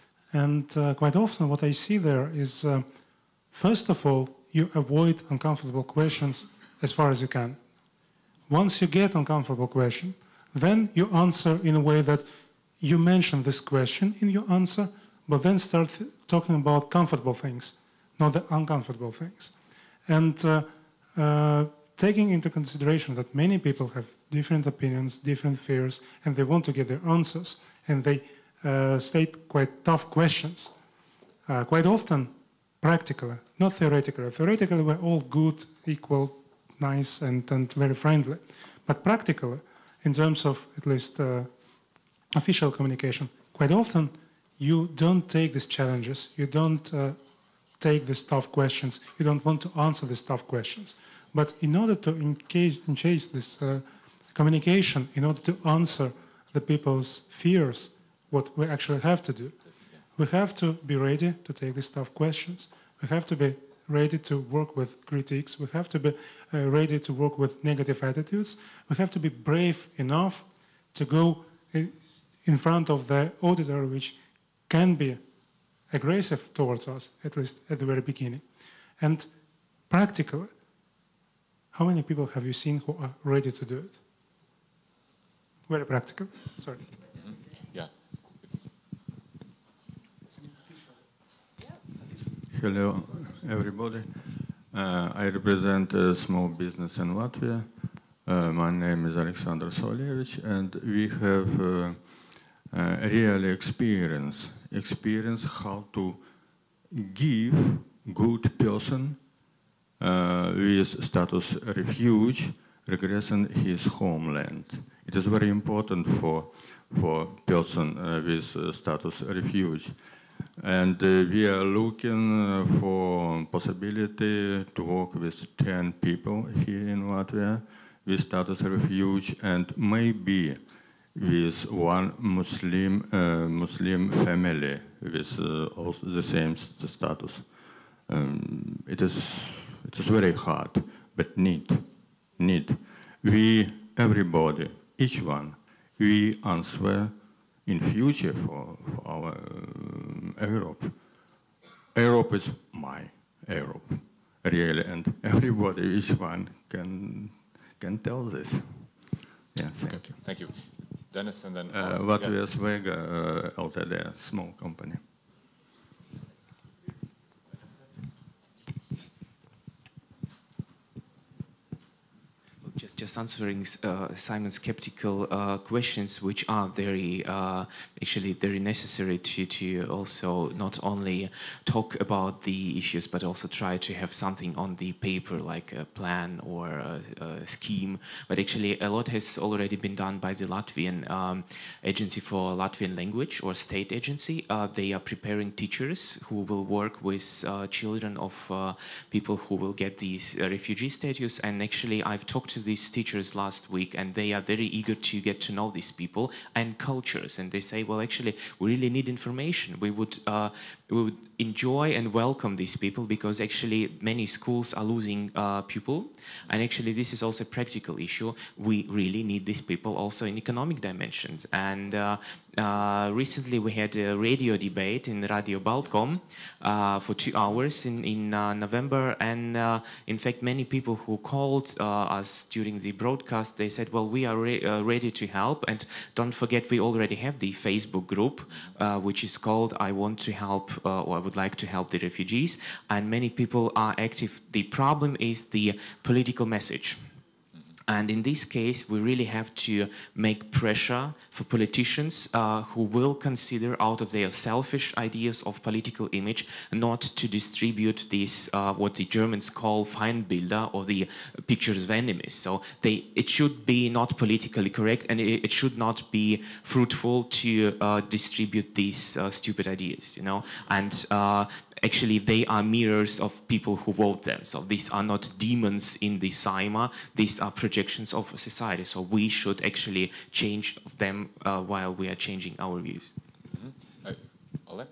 and uh, quite often what I see there is, uh, first of all, you avoid uncomfortable questions as far as you can. Once you get uncomfortable question, then you answer in a way that you mention this question in your answer, but then start talking about comfortable things, not the uncomfortable things. And uh, uh, taking into consideration that many people have different opinions, different fears, and they want to get their answers, and they uh, state quite tough questions. Uh, quite often, practically, not theoretically. Theoretically, we're all good, equal, nice, and, and very friendly. But practically, in terms of at least uh, official communication, quite often you don't take these challenges, you don't uh, take these tough questions, you don't want to answer these tough questions. But in order to engage, engage this uh, communication, in order to answer the people's fears, what we actually have to do, we have to be ready to take these tough questions. We have to be ready to work with critiques. We have to be uh, ready to work with negative attitudes. We have to be brave enough to go in, in front of the auditor, which can be aggressive towards us, at least at the very beginning. And practically, how many people have you seen who are ready to do it? Very practical. Sorry. Mm-hmm. Yeah. Hello, everybody. Uh, I represent a small business in Latvia. Uh, my name is Alexander Solievich, and we have uh, uh, really experience, experience how to give good person uh, with status refugee regressing his homeland. It is very important for for person uh, with uh, status refugee. And uh, we are looking uh, for possibility to work with ten people here in Latvia with status refugee, and maybe with one Muslim uh, Muslim family with uh, also the same st status. Um, it is it is very hard, but need need we everybody each one we answer in future for, for our uh, Europe. Europe is my Europe, really, and everybody, each one can can tell this. Yeah, thank okay. you. Thank you, Dennis, and then uh, Latvia Vega uh, Ltd, small company. Just just answering uh, Simon's skeptical uh, questions, which are very, uh, actually very necessary to, to also not only talk about the issues, but also try to have something on the paper, like a plan or a, a scheme. But actually a lot has already been done by the Latvian um, Agency for Latvian Language, or state agency. Uh, they are preparing teachers who will work with uh, children of uh, people who will get these uh, refugee status. And actually I've talked to these teachers last week, and they are very eager to get to know these people and cultures. And they say, well, actually we really need information. We would, uh, we would enjoy and welcome these people, because actually many schools are losing uh, pupil. And actually this is also a practical issue. We really need these people also in economic dimensions. And uh, uh, recently we had a radio debate in Radio Baltcom uh, for two hours in, in uh, November. And uh, in fact, many people who called uh, us during the broadcast, they said, well, we are re uh, ready to help. And don't forget, we already have the Facebook group, uh, which is called I Want to Help, uh, or I Would Like to Help the Refugees. And many people are active. The problem is the political message. And in this case, we really have to make pressure for politicians uh, who will consider, out of their selfish ideas of political image, not to distribute these, uh, what the Germans call Feindbilder, or the pictures of enemies. So they, it should be not politically correct, and it, it should not be fruitful to uh, distribute these uh, stupid ideas, you know. And uh, actually they are mirrors of people who vote them. So these are not demons in the Saima, these are projections of society. So we should actually change them uh, while we are changing our views. Mm-hmm. uh, Ole?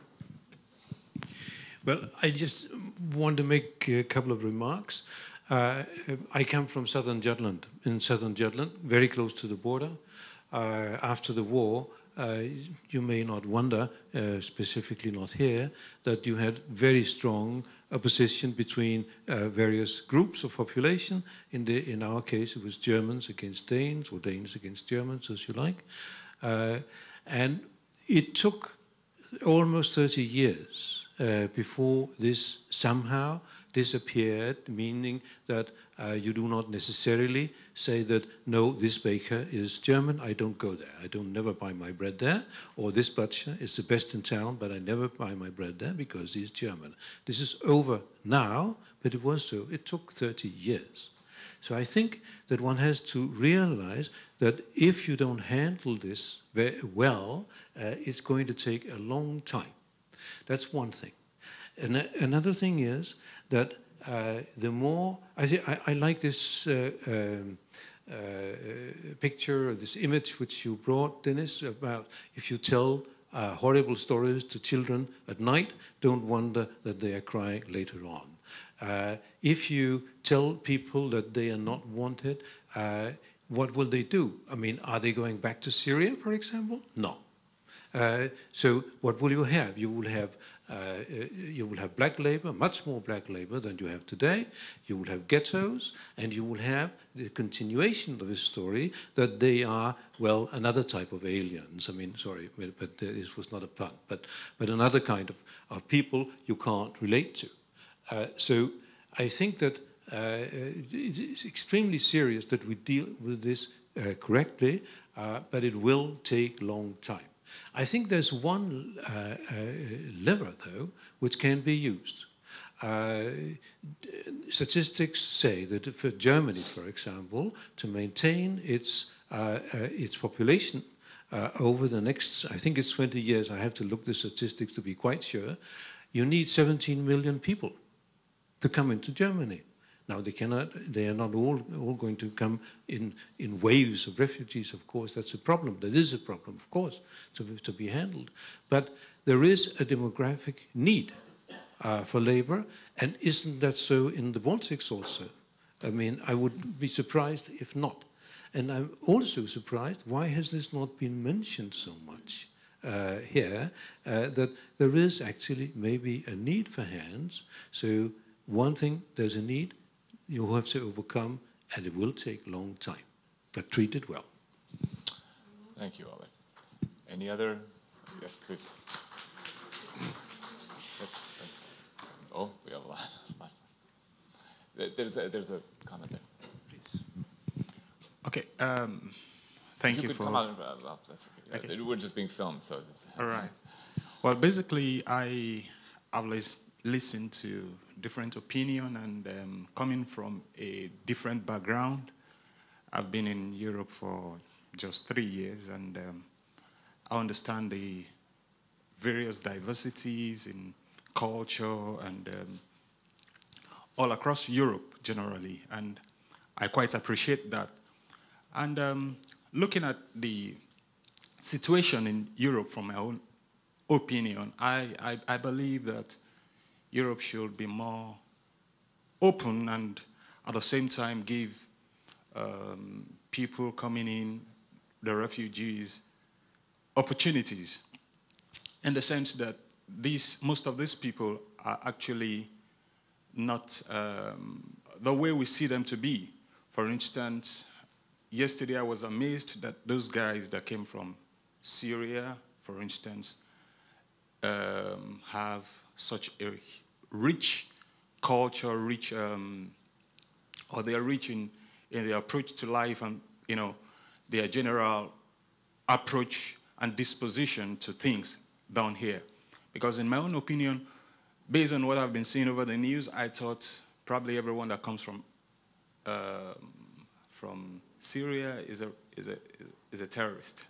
Well, I just want to make a couple of remarks. Uh, I come from southern Jutland, in southern Jutland, very close to the border. Uh, after the war, Uh, you may not wonder, uh, specifically not here, that you had very strong opposition between uh, various groups of population. In, the, in our case, it was Germans against Danes, or Danes against Germans, as you like. Uh, and it took almost thirty years uh, before this somehow disappeared, meaning that uh, you do not necessarily say that, no, this baker is German, I don't go there, I don't never buy my bread there, or this butcher is the best in town, but I never buy my bread there because he's German. This is over now, but it was so. It took thirty years. So I think that one has to realize that if you don't handle this very well, uh, it's going to take a long time. That's one thing. And another thing is that uh, the more, I, th I, I like this uh, um, uh, picture, or this image which you brought, Dennis, about if you tell uh, horrible stories to children at night, don't wonder that they are crying later on. Uh, if you tell people that they are not wanted, uh, what will they do? I mean, are they going back to Syria, for example? No. Uh, so what will you have? You will have Uh, you will have black labor, much more black labor than you have today. You will have ghettos, and you will have the continuation of this story that they are, well, another type of aliens. I mean, sorry, but uh, this was not a pun, but, but another kind of, of people you can't relate to. Uh, so I think that uh, it's extremely serious that we deal with this uh, correctly, uh, but it will take a long time. I think there's one uh, uh, lever, though, which can be used. Uh, statistics say that for Germany, for example, to maintain its, uh, uh, its population uh, over the next, I think it's twenty years, I have to look the statistics to be quite sure, you need seventeen million people to come into Germany. Now, they cannot, they are not all, all going to come in, in waves of refugees, of course. That's a problem. That is a problem, of course, to, to be handled. But there is a demographic need uh, for labor, and isn't that so in the Baltics also? I mean, I would be surprised if not. And I'm also surprised, why has this not been mentioned so much uh, here, uh, that there is actually maybe a need for hands. So one thing, there's a need, you have to overcome, and it will take a long time, but treat it well. Thank you, Ole. Any other? Yes, please. Oh, we have a lot. There's a, there's a comment there. Please. Um, thank if you, you could for... come out and, uh, well, that's okay. Okay. We're just being filmed, so... It's, All right. Well, basically, I always listen to different opinion and um, coming from a different background. I've been in Europe for just three years, and um, I understand the various diversities in culture and um, all across Europe generally, and I quite appreciate that. And um, looking at the situation in Europe from my own opinion, I, I, I believe that Europe should be more open and at the same time give um, people coming in, the refugees, opportunities, in the sense that these, most of these people are actually not um, the way we see them to be. For instance, yesterday I was amazed that those guys that came from Syria, for instance, um, have such a rich culture, rich, um, or they are rich in, in their approach to life and, you know, their general approach and disposition to things down here. Because in my own opinion, based on what I've been seeing over the news, I thought probably everyone that comes from uh, from Syria is a is a is a terrorist.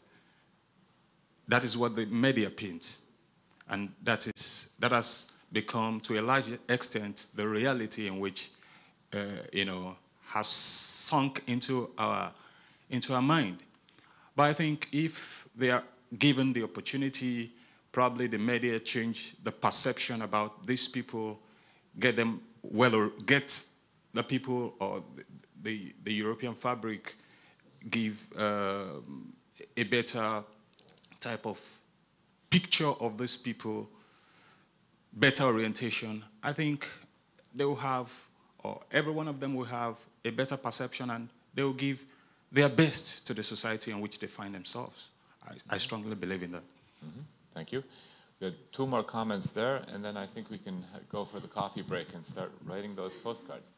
That is what the media paints, and that is that has become to a large extent the reality in which uh, you know has sunk into our into our mind. But I think if they are given the opportunity, probably the media change the perception about these people, get them well, or get the people or the, the, the European fabric, give uh, a better type of picture of these people, better orientation. I think they will have, or every one of them will have a better perception, and they will give their best to the society in which they find themselves. I, I strongly believe in that. Mm-hmm. Thank you. We had two more comments there, and then I think we can go for the coffee break and start writing those postcards.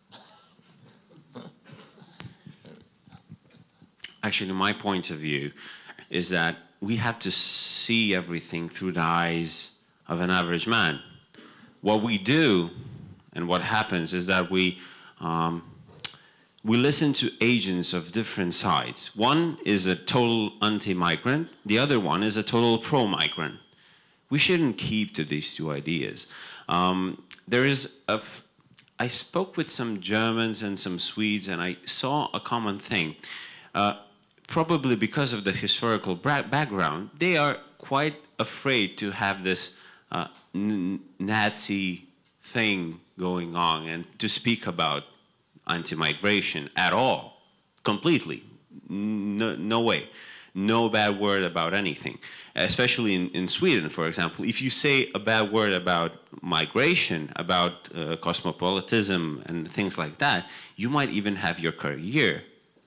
Actually, my point of view is that we have to see everything through the eyes of an average man. What we do and what happens is that we um, we listen to agents of different sides. One is a total anti-migrant, the other one is a total pro-migrant. We shouldn't keep to these two ideas. Um, there is a f I spoke with some Germans and some Swedes, and I saw a common thing. Uh, probably because of the historical background, they are quite afraid to have this uh, n Nazi thing going on and to speak about anti-migration at all, completely. No, no way. No bad word about anything. Especially in, in Sweden, for example, if you say a bad word about migration, about uh, cosmopolitanism and things like that, you might even have your career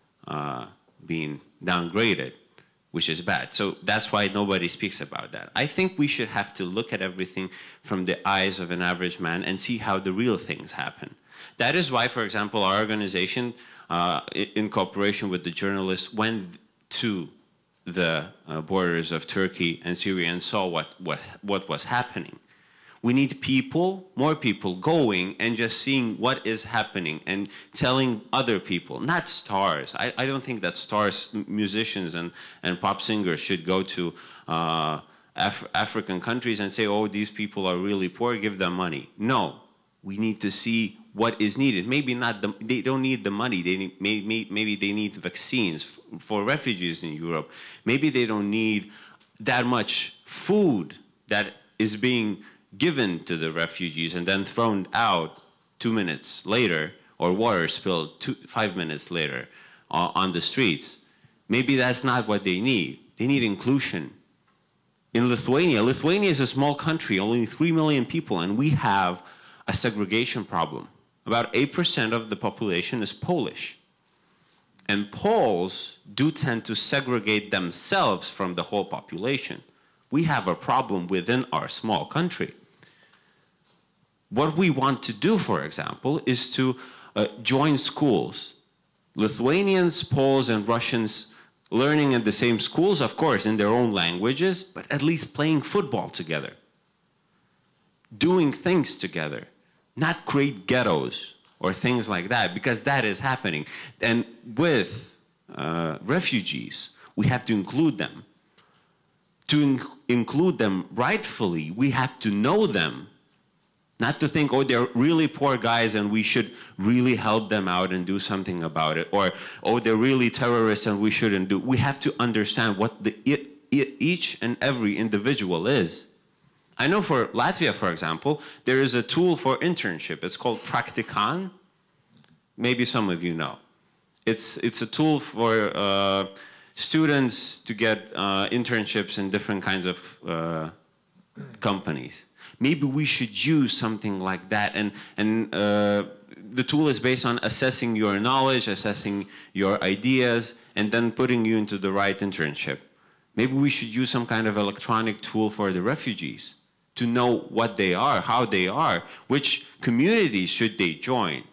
uh, being downgraded, which is bad. So that's why nobody speaks about that. I think we should have to look at everything from the eyes of an average man and see how the real things happen. That is why, for example, our organization, uh, in cooperation with the journalists, went to the uh, borders of Turkey and Syria and saw what, what, what was happening. We need people, more people going and just seeing what is happening and telling other people, not stars. I, I don't think that stars, musicians and, and pop singers should go to uh, Af African countries and say, oh, these people are really poor, give them money. No, we need to see what is needed. Maybe not the, they don't need the money. They need, maybe, maybe they need vaccines for refugees in Europe. Maybe they don't need that much food that is being given to the refugees and then thrown out two minutes later, or water spilled two, five minutes later uh, on the streets. Maybe that's not what they need. They need inclusion. In Lithuania, Lithuania is a small country, only three million people, and we have a segregation problem. About eight percent of the population is Polish. And Poles do tend to segregate themselves from the whole population. We have a problem within our small country. What we want to do, for example, is to uh, join schools Lithuanians, Poles, and Russians learning in the same schools, of course, in their own languages, but at least playing football together, doing things together, not create ghettos or things like that, because that is happening. And with uh, refugees, we have to include them. To in include them rightfully, we have to know them. Not to think, oh, they're really poor guys and we should really help them out and do something about it. Or, oh, they're really terrorists and we shouldn't do. We have to understand what the, it, it, each and every individual is. I know for Latvia, for example, there is a tool for internship. It's called Praktikan. Maybe some of you know. It's, it's a tool for uh, students to get uh, internships in different kinds of uh, companies. Maybe we should use something like that. And, and uh, the tool is based on assessing your knowledge, assessing your ideas, and then putting you into the right internship. Maybe we should use some kind of electronic tool for the refugees to know what they are, how they are, which communities should they join.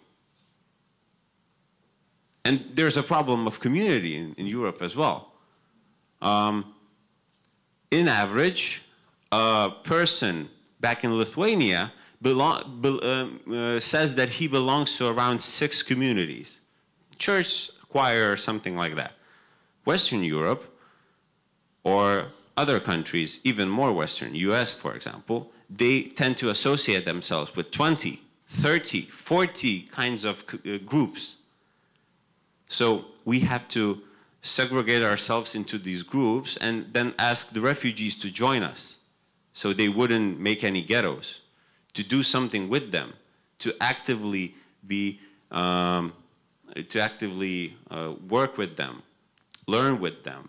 And there's a problem of community in, in Europe as well. Um, in average, a person back in Lithuania belong, be, um, uh, says that he belongs to around six communities. Church, choir, or something like that. Western Europe, or other countries, even more Western, U S for example, they tend to associate themselves with twenty, thirty, forty kinds of uh, groups. So we have to segregate ourselves into these groups and then ask the refugees to join us so they wouldn't make any ghettos, to do something with them, to actively be, um, to actively uh, work with them, learn with them.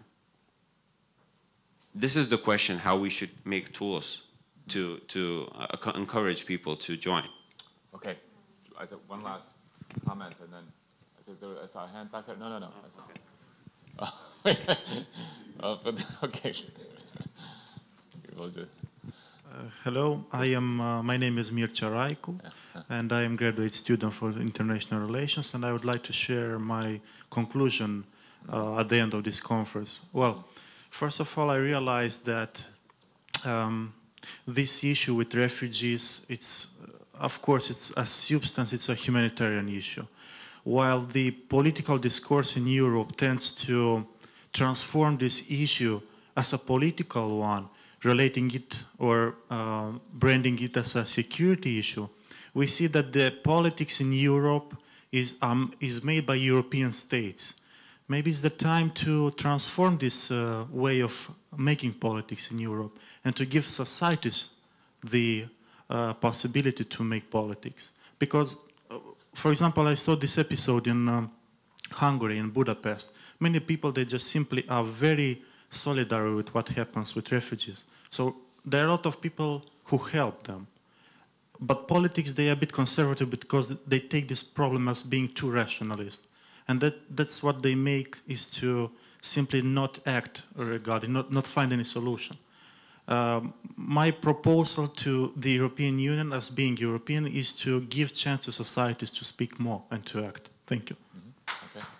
This is the question, how we should make tools to, to uh, encourage people to join. Okay, I think one last comment and then I think there, I saw a hand back there. No, no, no. I saw. Oh, oh, but, okay. We'll just, Uh, hello, I am, uh, my name is Mircea Raicu, and I am graduate student for international relations, and I would like to share my conclusion uh, at the end of this conference. Well, first of all, I realized that um, this issue with refugees, it's, uh, of course, it's a substance, it's a humanitarian issue. While the political discourse in Europe tends to transform this issue as a political one, relating it or uh, branding it as a security issue, we see that the politics in Europe is, um, is made by European states. Maybe it's the time to transform this uh, way of making politics in Europe and to give societies the uh, possibility to make politics. Because, uh, for example, I saw this episode in um, Hungary, in Budapest. Many people, they just simply are very solidary with what happens with refugees. So there are a lot of people who help them. But politics, they are a bit conservative because they take this problem as being too rationalist. And that, that's what they make, is to simply not act regarding, not, not find any solution. Um, my proposal to the European Union as being European is to give chance to societies to speak more and to act. Thank you. mm-hmm. Okay.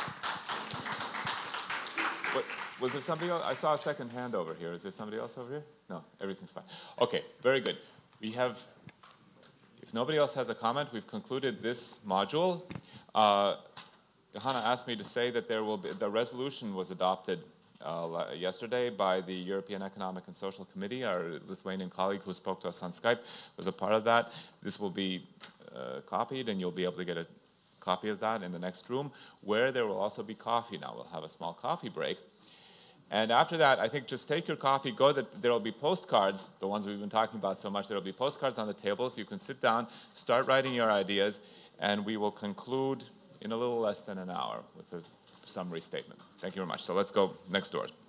What, was there somebody else? I saw a second hand over here. Is there somebody else over here? No, everything's fine. Okay, very good. We have, if nobody else has a comment, we've concluded this module. Uh, Johanna asked me to say that there will be, the resolution was adopted uh, yesterday by the European Economic and Social Committee. Our Lithuanian colleague who spoke to us on Skype was a part of that. This will be uh, copied and you'll be able to get a copy of that in the next room, where there will also be coffee now. We'll have a small coffee break. And after that, I think just take your coffee, go, the, there will be postcards, the ones we've been talking about so much, there will be postcards on the tables. You can sit down, start writing your ideas, and we will conclude in a little less than an hour with a summary statement. Thank you very much. So let's go next door.